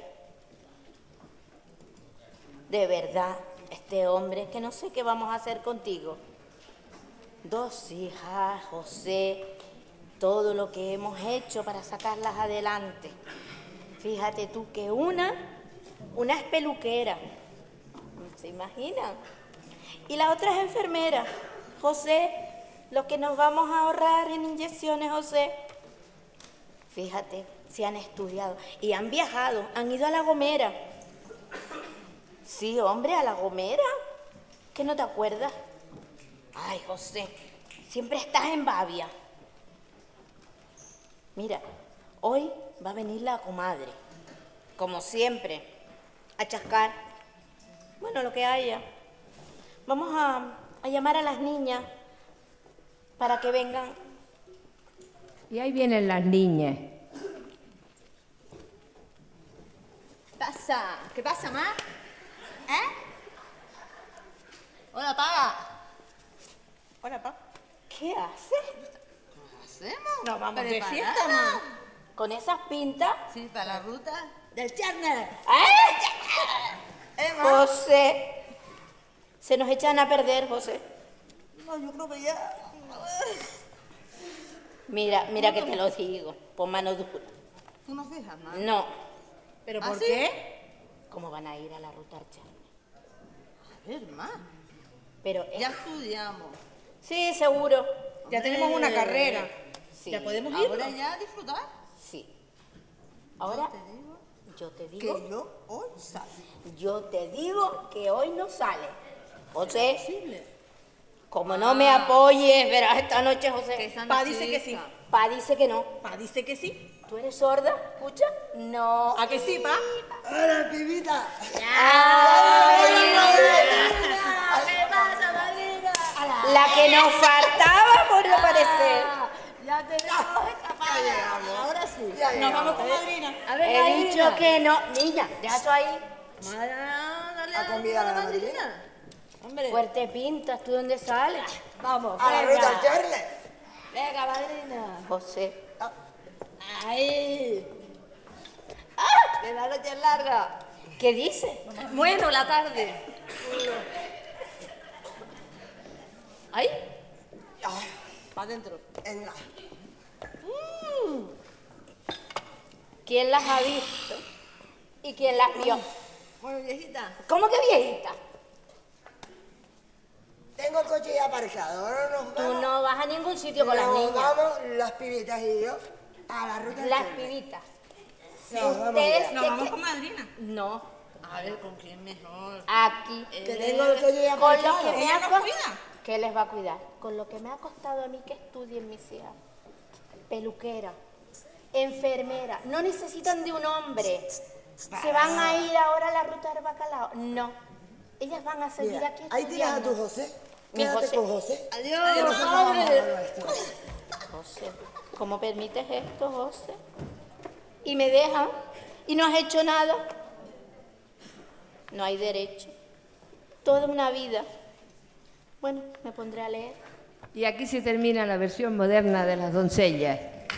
De verdad, este hombre, que no sé qué vamos a hacer contigo. 2 hijas, José, todo lo que hemos hecho para sacarlas adelante. Fíjate tú que una es peluquera, ¿se imaginan? Y la otra es enfermera. José, lo que nos vamos a ahorrar en inyecciones, José. Fíjate, si han estudiado y han viajado, han ido a La Gomera. Sí, hombre, a La Gomera. ¿Qué no te acuerdas? Ay, José, siempre estás en babia. Mira, hoy va a venir la comadre, como siempre, a chascar. Bueno, lo que haya. Vamos a llamar a las niñas para que vengan. Y ahí vienen las niñas. ¿Qué pasa? ¿Qué pasa, ma? Hola, Paga. Hola, Pa. ¿Qué haces? ¿Qué hacemos? Nos vamos de ¿Preparada? fiesta, ma. ¿Con esas pintas? Sí, para la ruta del Charner. José, se nos echan a perder, José. No, yo creo que ya... Mira que te lo digo, pon mano dura. ¿Tú no fijas, ma? No. ¿Pero por sí? qué? ¿Cómo van a ir a la ruta al Charner? A ver, ma. Pero ya estudiamos. Sí, seguro. Ya tenemos una carrera. Sí. ¿Ya podemos ir? ¿Ahora ya a disfrutar? Sí. Ahora, yo te digo que yo hoy sale. Yo te digo que hoy no sale. José, como no me apoyes, verás esta noche, José. Pa dice que sí. Pa dice que no. Pa dice que sí. ¿Tú eres sorda? ¿Escucha? No. ¿A que sí, pa? ¡Hola, pibita! ¿Qué pasa, madrina? La que nos faltaba por aparecer. Ya tenemos escapada. Ahora sí. Nos vamos con madrina. A ver, he dicho que no. Niña, deja eso ahí. Dale ¿A convidar a la madrina? Hombre. Fuerte pintas, ¿tú dónde sales? Vamos. ¡A la ruta al Charner! Venga, madrina. José. ¡Ay! ¡Ah! Que la noche es larga. ¿Qué dice? Bueno, la tarde. ¿Ahí? Para adentro. ¿Quién las ha visto? ¿Y quién las vio? Bueno, viejita. ¿Cómo que viejita? Tengo el coche ya aparcado. Ahora nos Tú vamos. no vas a ningún sitio con las Nos niñas. vamos las pibitas y yo a la ruta del Las Charner. pibitas. Nos vamos Ustedes ya. ¿Nos vamos con madrina? No, A ver, ¿con quién mejor? aquí. Que tengo el coche ya Con lo aparcado. que me ¿Ella ha nos co- cuida? ¿Qué les va a cuidar? Con lo que me ha costado a mí que estudien mis hijas. Peluquera, enfermera, no necesitan de un hombre. ¿Se van a ir ahora a la ruta del bacalao? No. Ellas van a seguir Mira, aquí ahí tienes a estudiando. tu José. Mi Quédate José. con José. Adiós, Y nosotros vamos a madre. lo nuestro. José, ¿cómo permites esto, José? ¿Y me dejan? ¿Y no has hecho nada? No hay derecho. Toda una vida. Bueno, me pondré a leer. Y aquí se termina la versión moderna de las doncellas.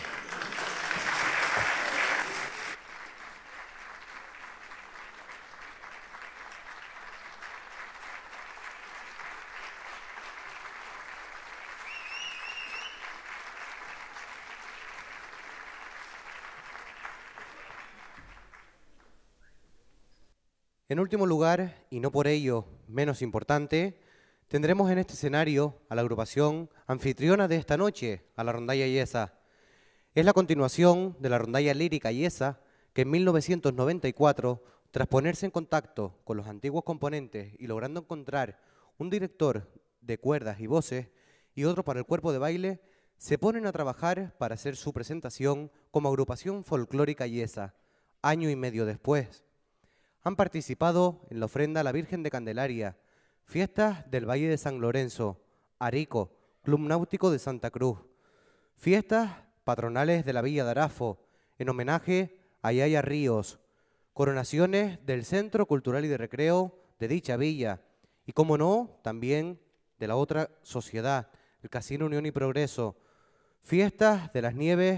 En último lugar, y no por ello menos importante, tendremos en este escenario a la agrupación anfitriona de esta noche, a la Rondalla Yesa. Es la continuación de la Rondalla Lírica Yesa, que en 1994, tras ponerse en contacto con los antiguos componentes y logrando encontrar un director de cuerdas y voces y otro para el cuerpo de baile, se ponen a trabajar para hacer su presentación como agrupación folclórica Yesa, año y medio después. Han participado en la ofrenda a la Virgen de Candelaria, fiestas del Valle de San Lorenzo, Arico, Club Náutico de Santa Cruz, fiestas patronales de la Villa de Arafo, en homenaje a Yaya Ríos, coronaciones del Centro Cultural y de Recreo de dicha villa, y como no, también de la otra sociedad, el Casino Unión y Progreso, fiestas de las Nieves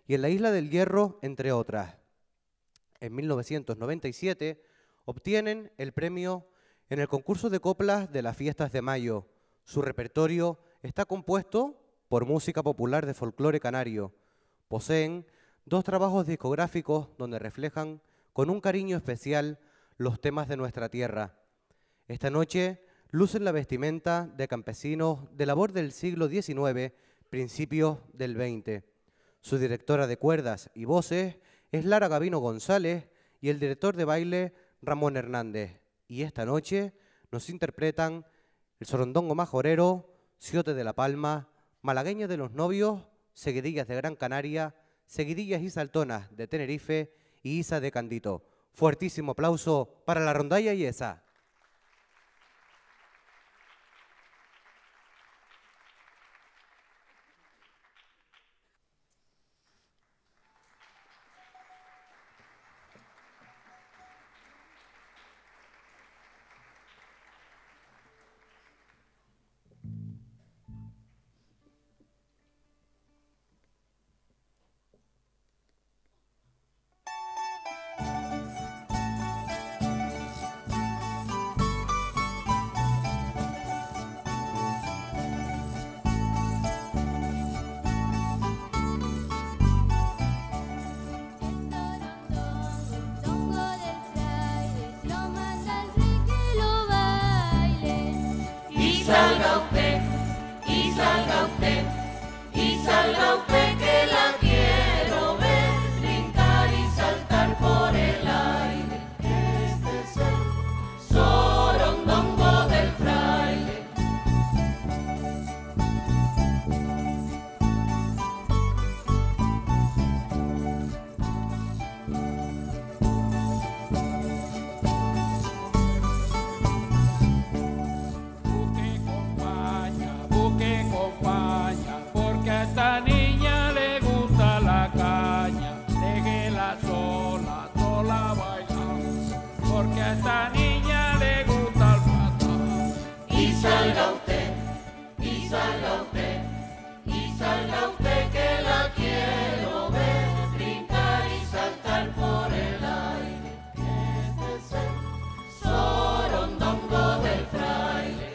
y en la Isla del Hierro, entre otras. En 1997 obtienen el premio en el concurso de coplas de las Fiestas de Mayo. Su repertorio está compuesto por música popular de folclore canario. Poseen 2 trabajos discográficos donde reflejan con un cariño especial los temas de nuestra tierra. Esta noche lucen la vestimenta de campesinos de labor del siglo XIX, principios del XX. Su directora de cuerdas y voces es Lara Gavino González y el director de baile Ramón Hernández. Y esta noche nos interpretan el sorondongo majorero, Ciote de la Palma, Malagueña de los Novios, Seguidillas de Gran Canaria, Seguidillas y Saltonas de Tenerife y Isa de Candito. Fuertísimo aplauso para la rondalla Yesa. salga usted, y salga usted, y salga usted que la quiero ver brincar y saltar por el aire. Este es el sorondongo del fraile. Busque compañía, porque a esta niña le gusta la caña. Déjela sola, sola bailando, porque a esta niña le gusta el patán. Y salga usted, y salga usted, y salga usted que la quiero ver brincar y saltar por el aire. Este es el sorondongo del fraile.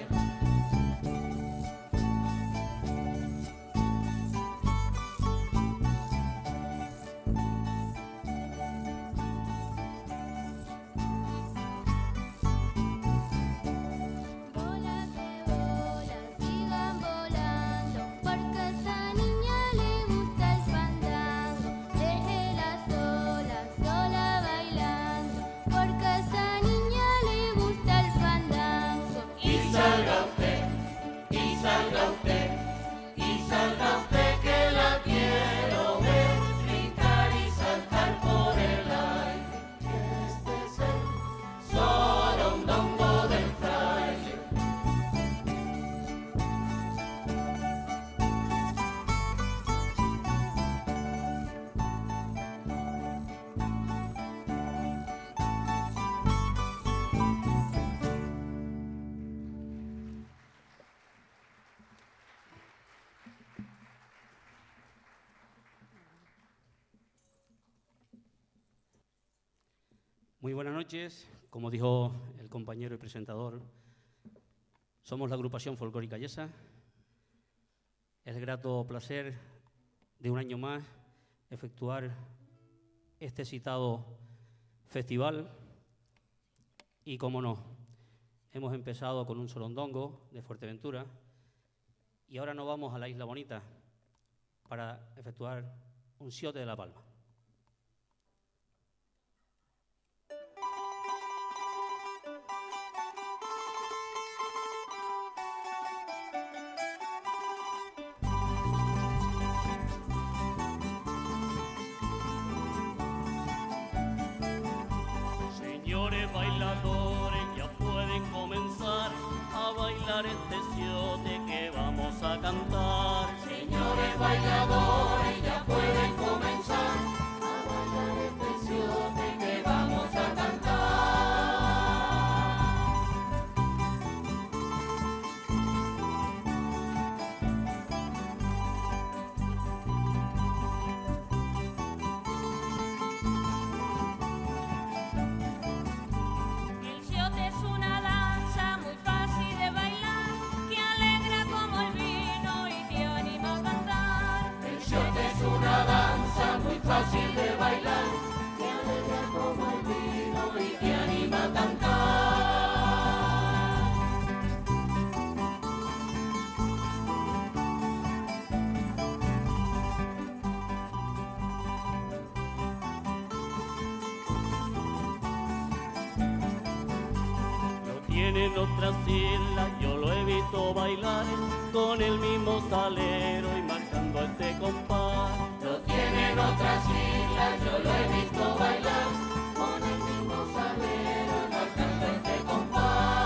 Sigan volando, porque a esta niña le gusta el fandango. Déjela sola, sola bailando, porque a esta niña le gusta el fandango. Y salga usted, y salga usted, y salga usted que la quiero ver brincar y saltar por el aire. Este es el sorondongo del fraile. Muy buenas noches. Como dijo el compañero y presentador, somos la agrupación folclórica Yesa. El grato placer de un año más efectuar este citado festival. Y como no, hemos empezado con un sorondongo de Fuerteventura y ahora nos vamos a la Isla Bonita para efectuar un ciote de La Palma. Señores bailadores, ya pueden comenzar a bailar este ciote que vamos a cantar. Señores bailadores, ya pueden comenzar a bailar este ciote que vamos a cantar. en otras islas, yo lo he visto bailar con el mismo salero y marcando este compás. Lo tiene en otras islas, yo lo he visto bailar con el mismo salero y marcando este compás.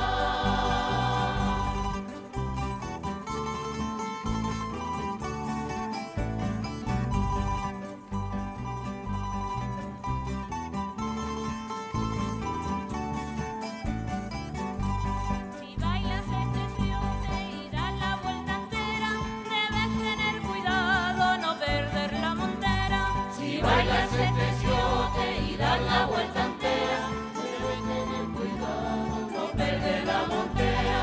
Bailas este siote y das la vuelta entera, debes tener cuidado, no perder la montera.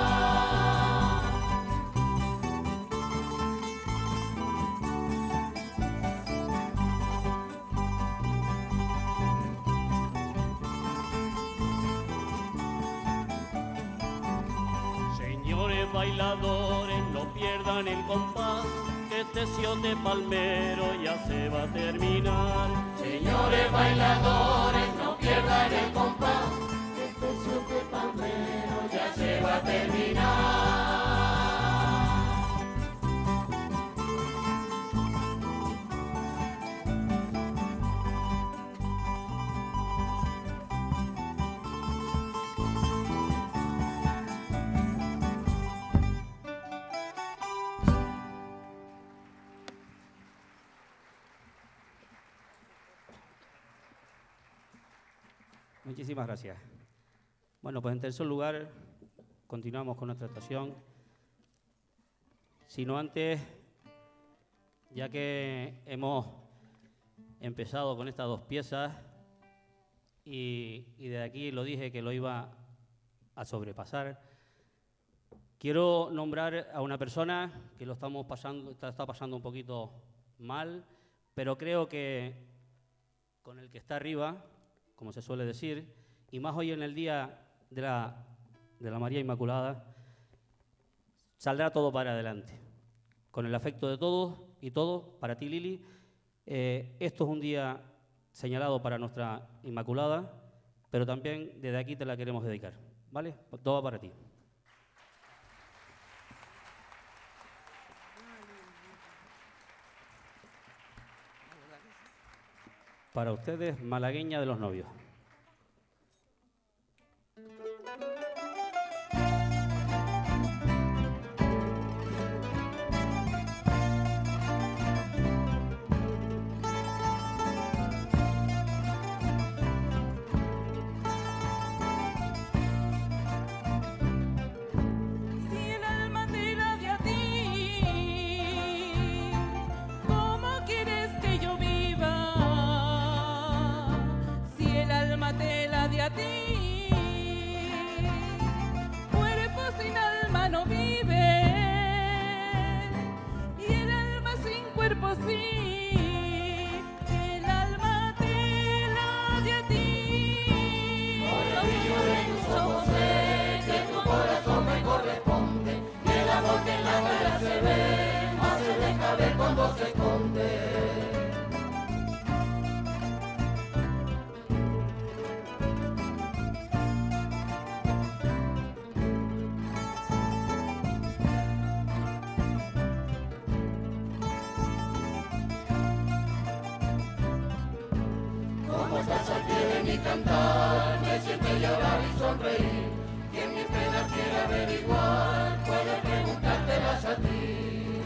Señores bailadores, no pierdan el compás, que este siote palmero ya se va a terminar. Señores bailadores, no pierdan el compás, este siote palmero ya se va a terminar. Muchísimas gracias. Bueno, pues en tercer lugar, continuamos con nuestra actuación. Sino antes, ya que hemos empezado con estas dos piezas y de aquí lo dije que lo iba a sobrepasar, quiero nombrar a una persona que lo estamos pasando, está pasando un poquito mal, pero creo que con el que está arriba, como se suele decir, y más hoy en el día de la María Inmaculada, saldrá todo para adelante. Con el afecto de todos y todo, para ti, Lili, esto es un día señalado para nuestra Inmaculada, pero también desde aquí te la queremos dedicar, ¿vale? Todo para ti. Para ustedes, malagueña de los novios. Cantar, me siente llorar y sonreír. Quien mis penas quiera averiguar, puede preguntártelas a ti.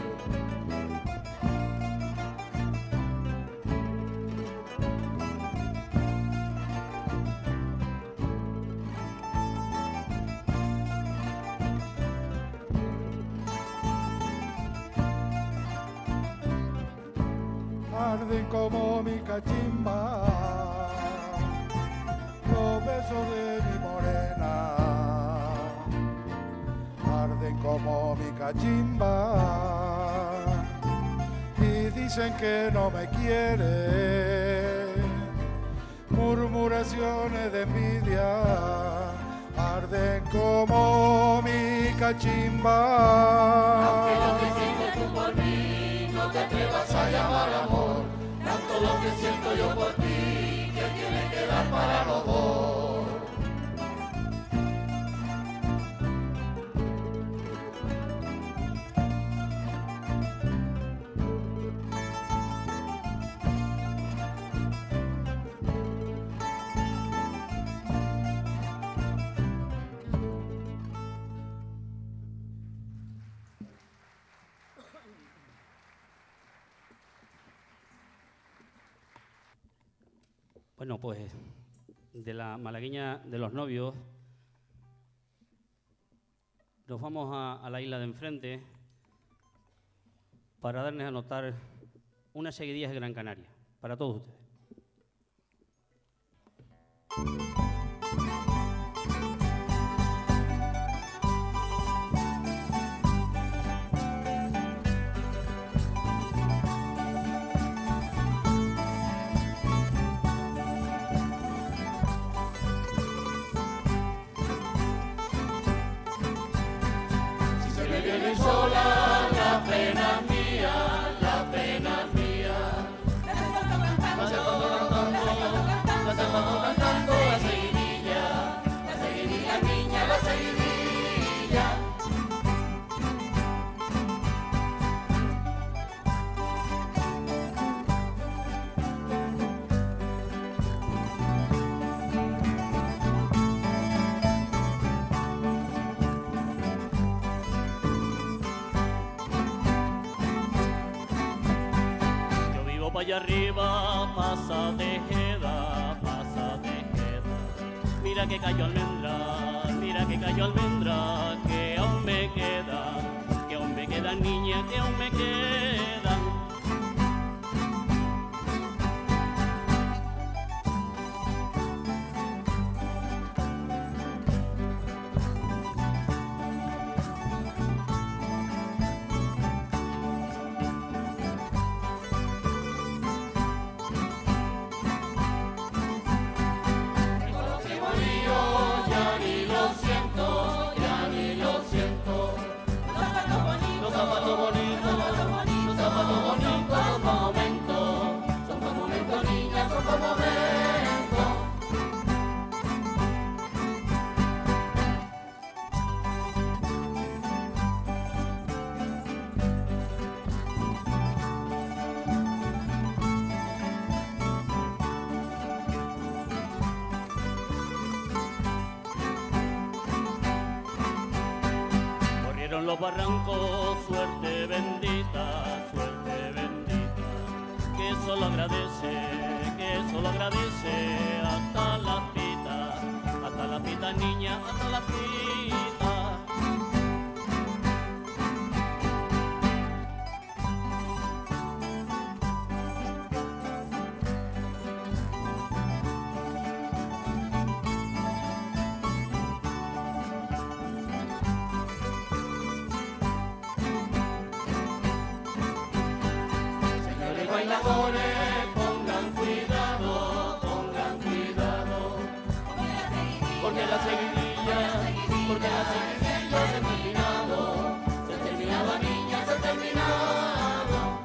Arden como mi cachimba los besos de mi morena, arden como mi cachimba y dicen que no me quiere, murmuraciones de envidia, arden como mi cachimba. Aunque lo que sientes tú por mí, no te atrevas a llamar amor, tanto lo que siento yo por ti, que tiene que dar para los dos. Bueno, pues de la malagueña de los novios nos vamos a la isla de enfrente para darles a notar unas seguidillas de Gran Canaria, para todos ustedes. Sola, las penas mías, las penas mías. Las vamos cantando la seguidilla, niña, la seguidilla. Pa' allá arriba, pasa Tejeda. Mira que cayó almendra, que aún me queda, niña, que aún me queda. Los barrancos, suerte bendita, que solo agradece hasta la pita, niña, hasta la pita. Bailadores, pongan cuidado, porque la seguidilla se ha terminado, niña, se ha terminado.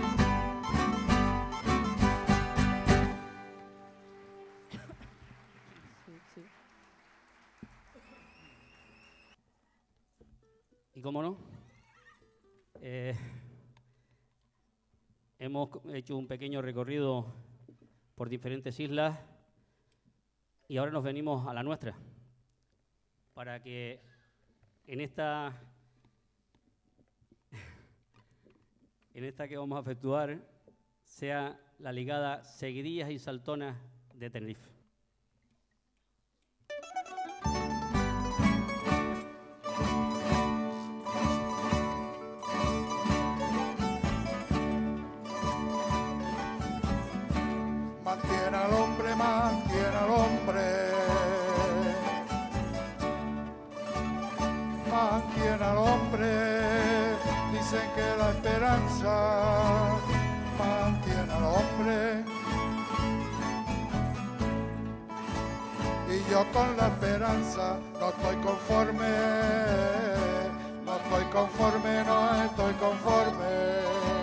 Y cómo no, hemos hecho un pequeño recorrido por diferentes islas y ahora nos venimos a la nuestra para que en esta que vamos a efectuar sea la ligada Seguidillas y Saltonas de Tenerife. Mantiene al hombre, mantiene al hombre. Mantiene al hombre. Dicen que la esperanza mantiene al hombre. Y yo con la esperanza no estoy conforme. No estoy conforme, no estoy conforme.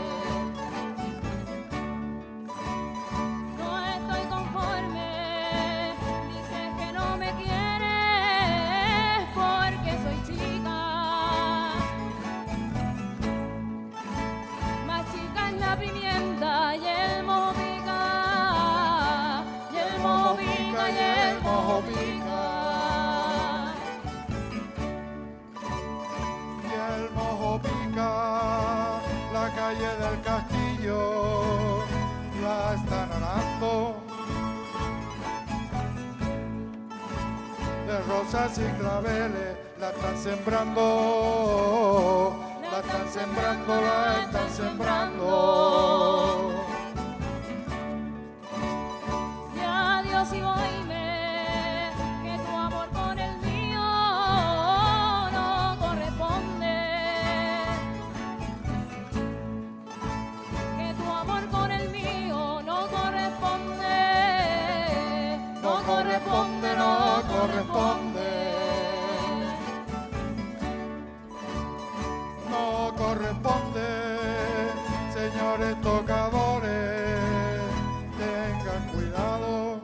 La calle del castillo la están arando flores, rosas y claveles, la están sembrando, la están sembrando, la están sembrando. Ya Dios y oíme, que tu amor con el mío no corresponde. Que tu amor con el mío no corresponde. No corresponde, no corresponde. No corresponde, señores tocadores, tengan cuidado,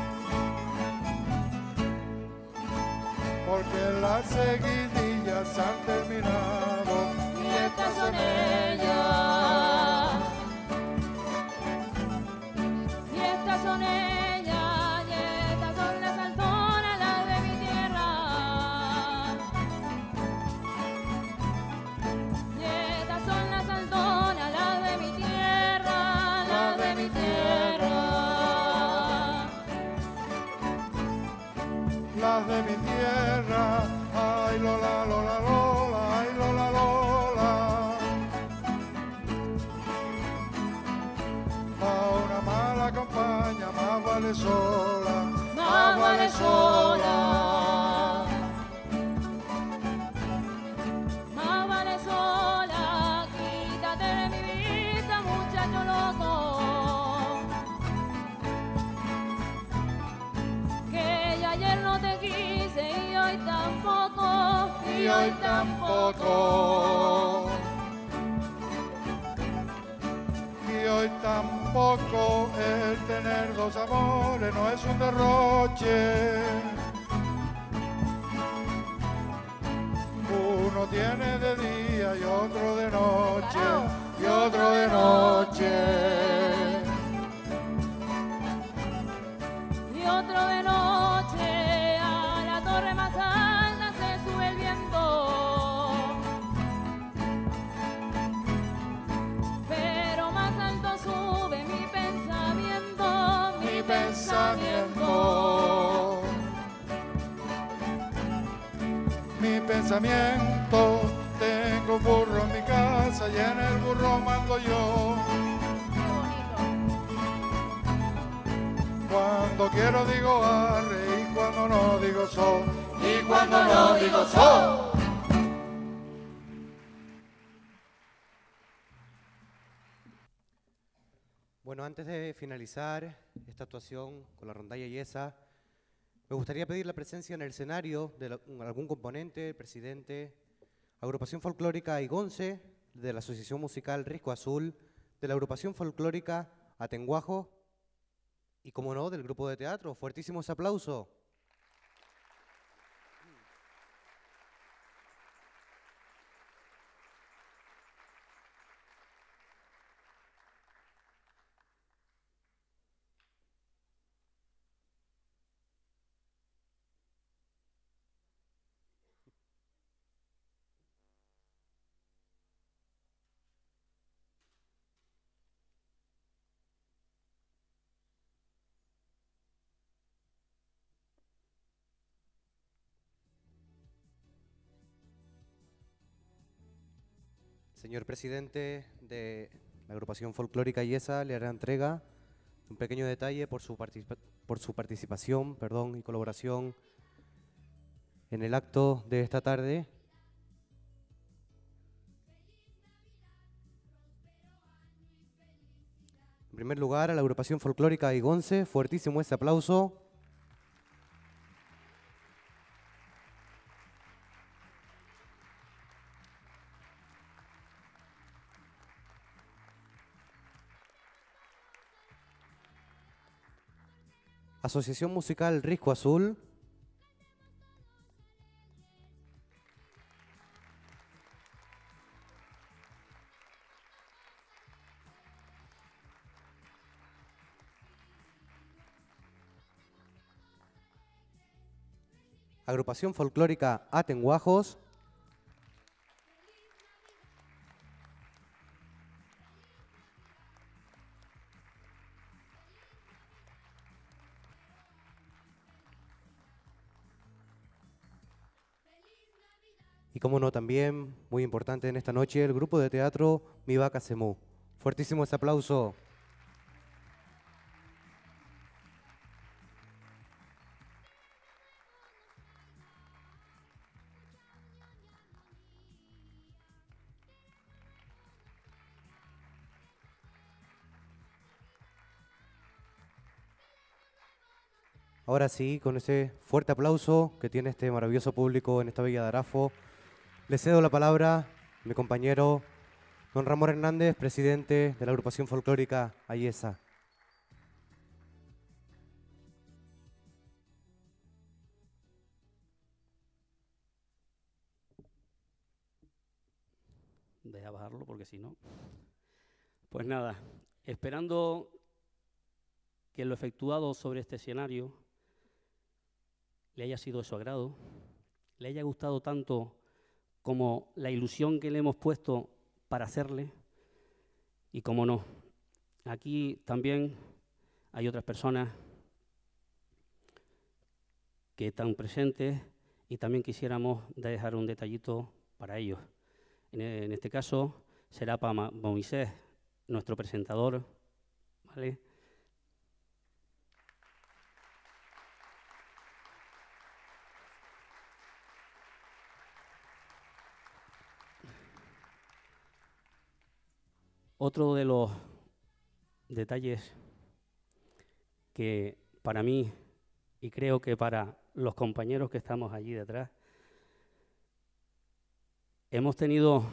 porque las seguidillas han terminado Y estas son ellas. Y estas son ellas. Y estas son las saltonas, las de mi tierra. Y estas son las saltonas, las de mi tierra. Las de mi tierra. las de mi tierra, ay Lola, Lola, Lola, ay Lola, Lola. A una mala compañía más vale sola, Más vale sola. Más vale sola. Quítate de mi vista, muchacho loco. Que ya ayer no te quise y hoy tampoco. y hoy tampoco. Y hoy tampoco el tener dos amores no es un derroche. Uno tiene de día y otro de noche, y otro de noche. Y otro de noche a la torre más alta se sube el viento. Pero más alto sube mi pensamiento, mi pensamiento. Mi pensamiento, tengo un burro en mi casa y en el burro mando yo. Cuando quiero digo arre y cuando no digo so. Y cuando no digo so. Bueno, antes de finalizar esta actuación con la rondalla Yesa, me gustaría pedir la presencia en el escenario de algún componente, presidente, agrupación folclórica Igonce, de la Asociación Musical Risco Azul, de la agrupación folclórica Atenguajo y, como no, del grupo de teatro. Fuertísimos aplausos. Señor presidente de la agrupación folclórica Yesa, le hará entrega de un pequeño detalle por su participación y colaboración en el acto de esta tarde. En primer lugar, a la agrupación folclórica Igonce, fuertísimo ese aplauso. Asociación Musical Risco Azul. Agrupación Folclórica Atenguajos. Y como no, también, muy importante en esta noche, el grupo de teatro Mi Vaca Semú. Fuertísimo ese aplauso. Ahora sí, con ese fuerte aplauso que tiene este maravilloso público en esta Villa de Arafo, le cedo la palabra a mi compañero don Ramón Hernández, presidente de la agrupación folclórica Ayesa. Deja bajarlo porque si no... Pues nada, esperando que lo efectuado sobre este escenario le haya sido de su agrado, le haya gustado tanto como la ilusión que le hemos puesto para hacerle, y como no, aquí también hay otras personas que están presentes y también quisiéramos dejar un detallito para ellos. En este caso será para Moisés, nuestro presentador, ¿vale? Otro de los detalles que para mí, y creo que para los compañeros que estamos allí detrás, hemos tenido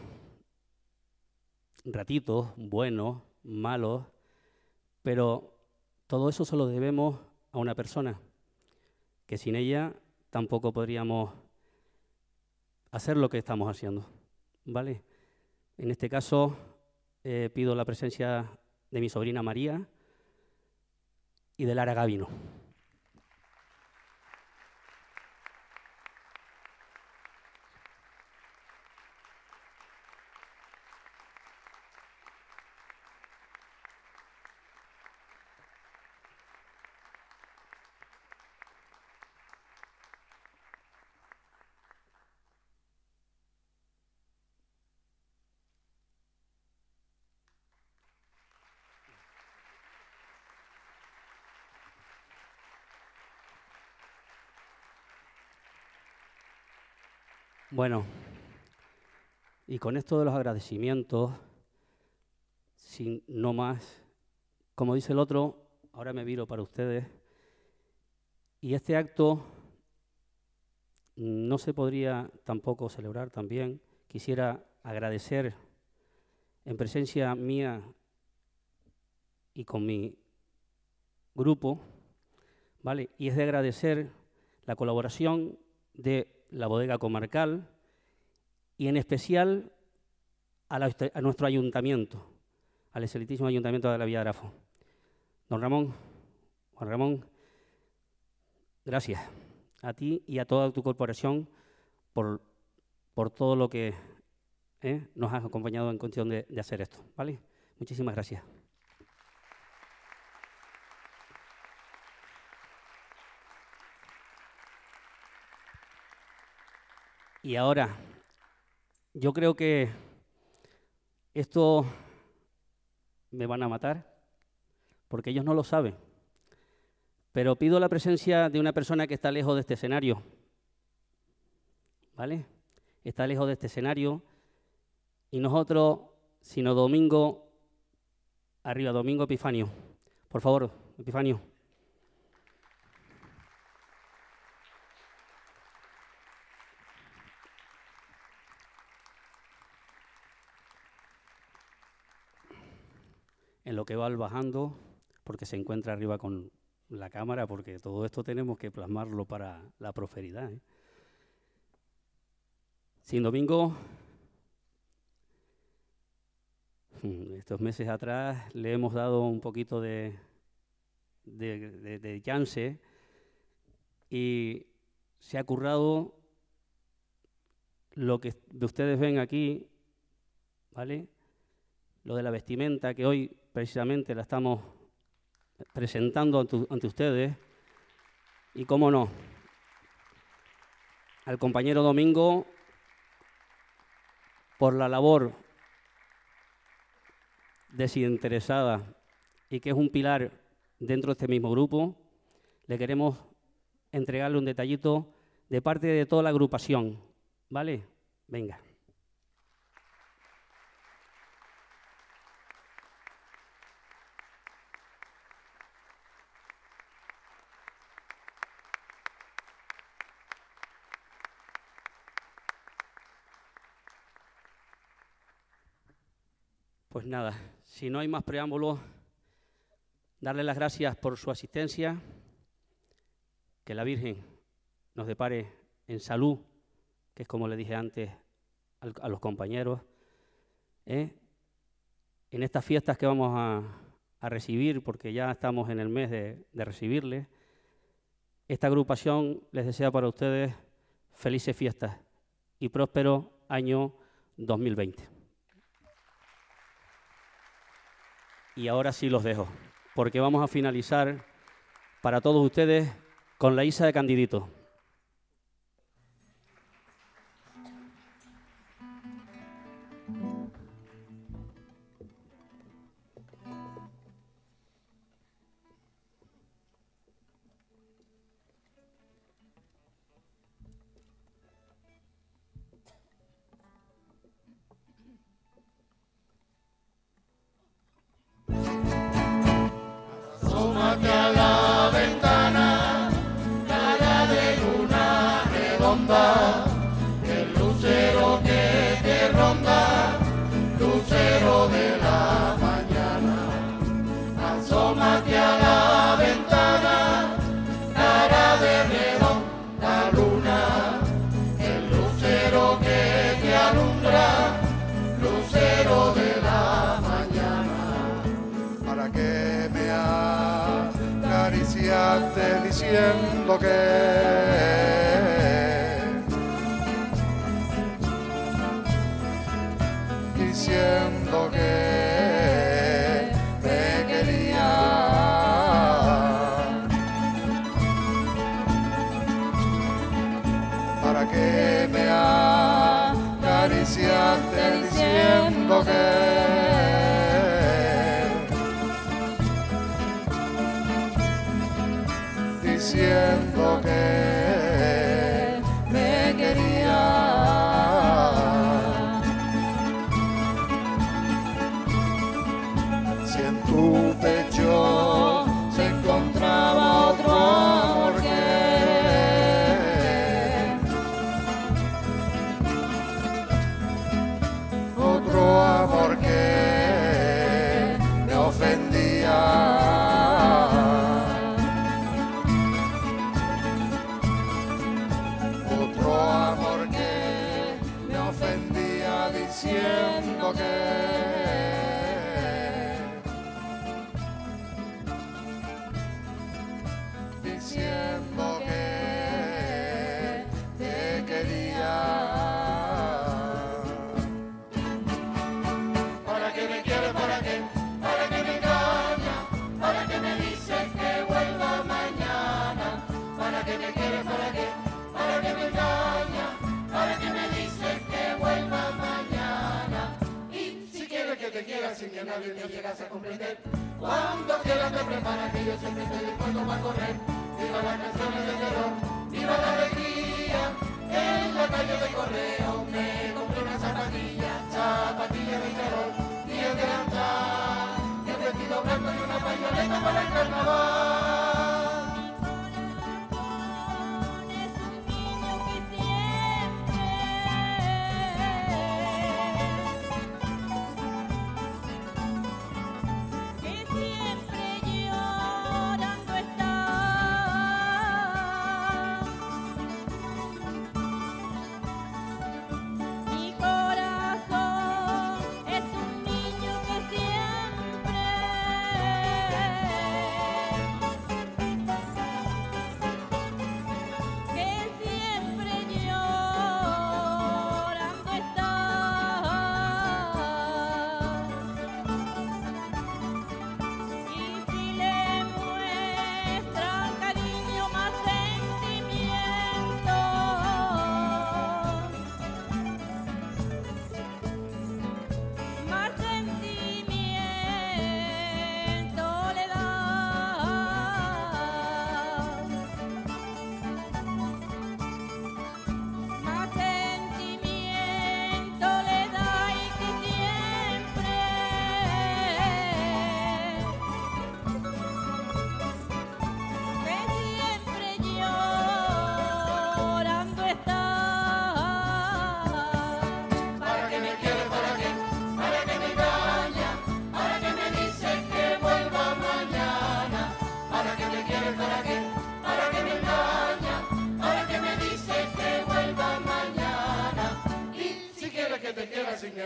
ratitos buenos, malos, pero todo eso se lo debemos a una persona, que sin ella tampoco podríamos hacer lo que estamos haciendo, ¿vale? En este caso, pido la presencia de mi sobrina María y de Lara Gavino. Bueno, y con esto de los agradecimientos, sin no más, como dice el otro, ahora me viro para ustedes, y este acto no se podría tampoco celebrar también. Quisiera agradecer en presencia mía y con mi grupo, ¿vale? Y es de agradecer la colaboración de la Bodega Comarcal y en especial a nuestro ayuntamiento, al excelentísimo Ayuntamiento de la Villa de Arafo. Don Ramón, Juan Ramón, gracias a ti y a toda tu corporación por todo lo que nos has acompañado en cuestión de hacer esto, ¿vale? Muchísimas gracias. Y ahora, yo creo que esto me van a matar, porque ellos no lo saben. Pero pido la presencia de una persona que está lejos de este escenario, ¿vale? Está lejos de este escenario y nosotros, sino Domingo, arriba, Domingo Epifanio. Por favor, Epifanio. En lo que va bajando, porque se encuentra arriba con la cámara, porque todo esto tenemos que plasmarlo para la prosperidad, ¿eh? Sin Domingo, estos meses atrás le hemos dado un poquito de chance y se ha currado lo que ustedes ven aquí, ¿vale? Lo de la vestimenta, que hoy precisamente la estamos presentando ante ustedes. Y cómo no, al compañero Domingo por la labor desinteresada y que es un pilar dentro de este mismo grupo, le queremos entregarle un detallito de parte de toda la agrupación, ¿vale? Venga. Pues nada, si no hay más preámbulos, darle las gracias por su asistencia, que la Virgen nos depare en salud, que es como le dije antes a los compañeros, en estas fiestas que vamos a recibir, porque ya estamos en el mes de recibirles. Esta agrupación les desea para ustedes felices fiestas y próspero año 2020. Y ahora sí los dejo, porque vamos a finalizar para todos ustedes con la Isa de Candidito. Asómate a la ventana, cara de luna redonda, el lucero que te ronda, lucero de la mañana. Asómate a la ventana, cara de redonda luna, el lucero que te alumbra, lucero de la mañana. Para que me acariciaste diciendo que me quería. Para que me acariciaste diciendo que me quería. Si en tu pecho se encontraba otro amor que me ofendía. Diciendo que te quería. ¿Para qué me quieres? ¿Para qué? ¿Para qué me engañas? ¿Para qué me dices que vuelva mañana? ¿Para qué me quieres? ¿Para qué? ¿Para qué me engañas? ¿Para qué me dices que vuelva mañana? Y si quieres que te quiera sin que nadie te llegase a comprender, cuando quieras te prepara que yo siempre estoy dispuesto para correr. Viva las canciones de terror, viva la alegría. En la calle de Correo me compré una zapatilla de charol y el delantal, y el vestido blanco y una pañoleta para el carnaval.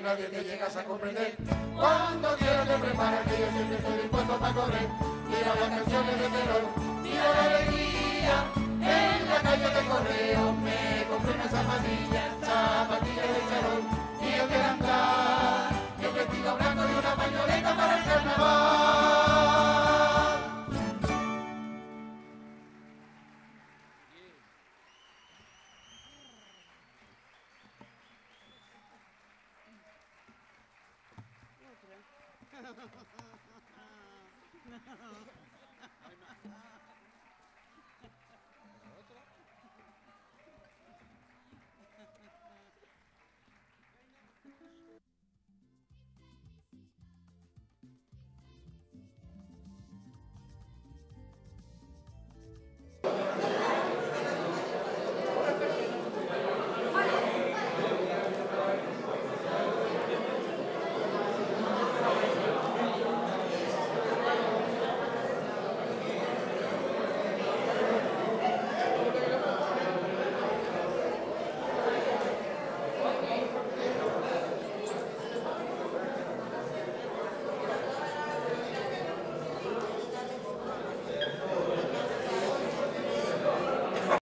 nadie te llegas a comprender. Cuando quieras te prepara que yo siempre estoy dispuesto para correr. Mira las canciones de terror, mira la alegría. En la calle de correo me compré unas zapatillas de charol. Y yo quiero andar, yo vestido blanco y una pañoleta para el carnaval.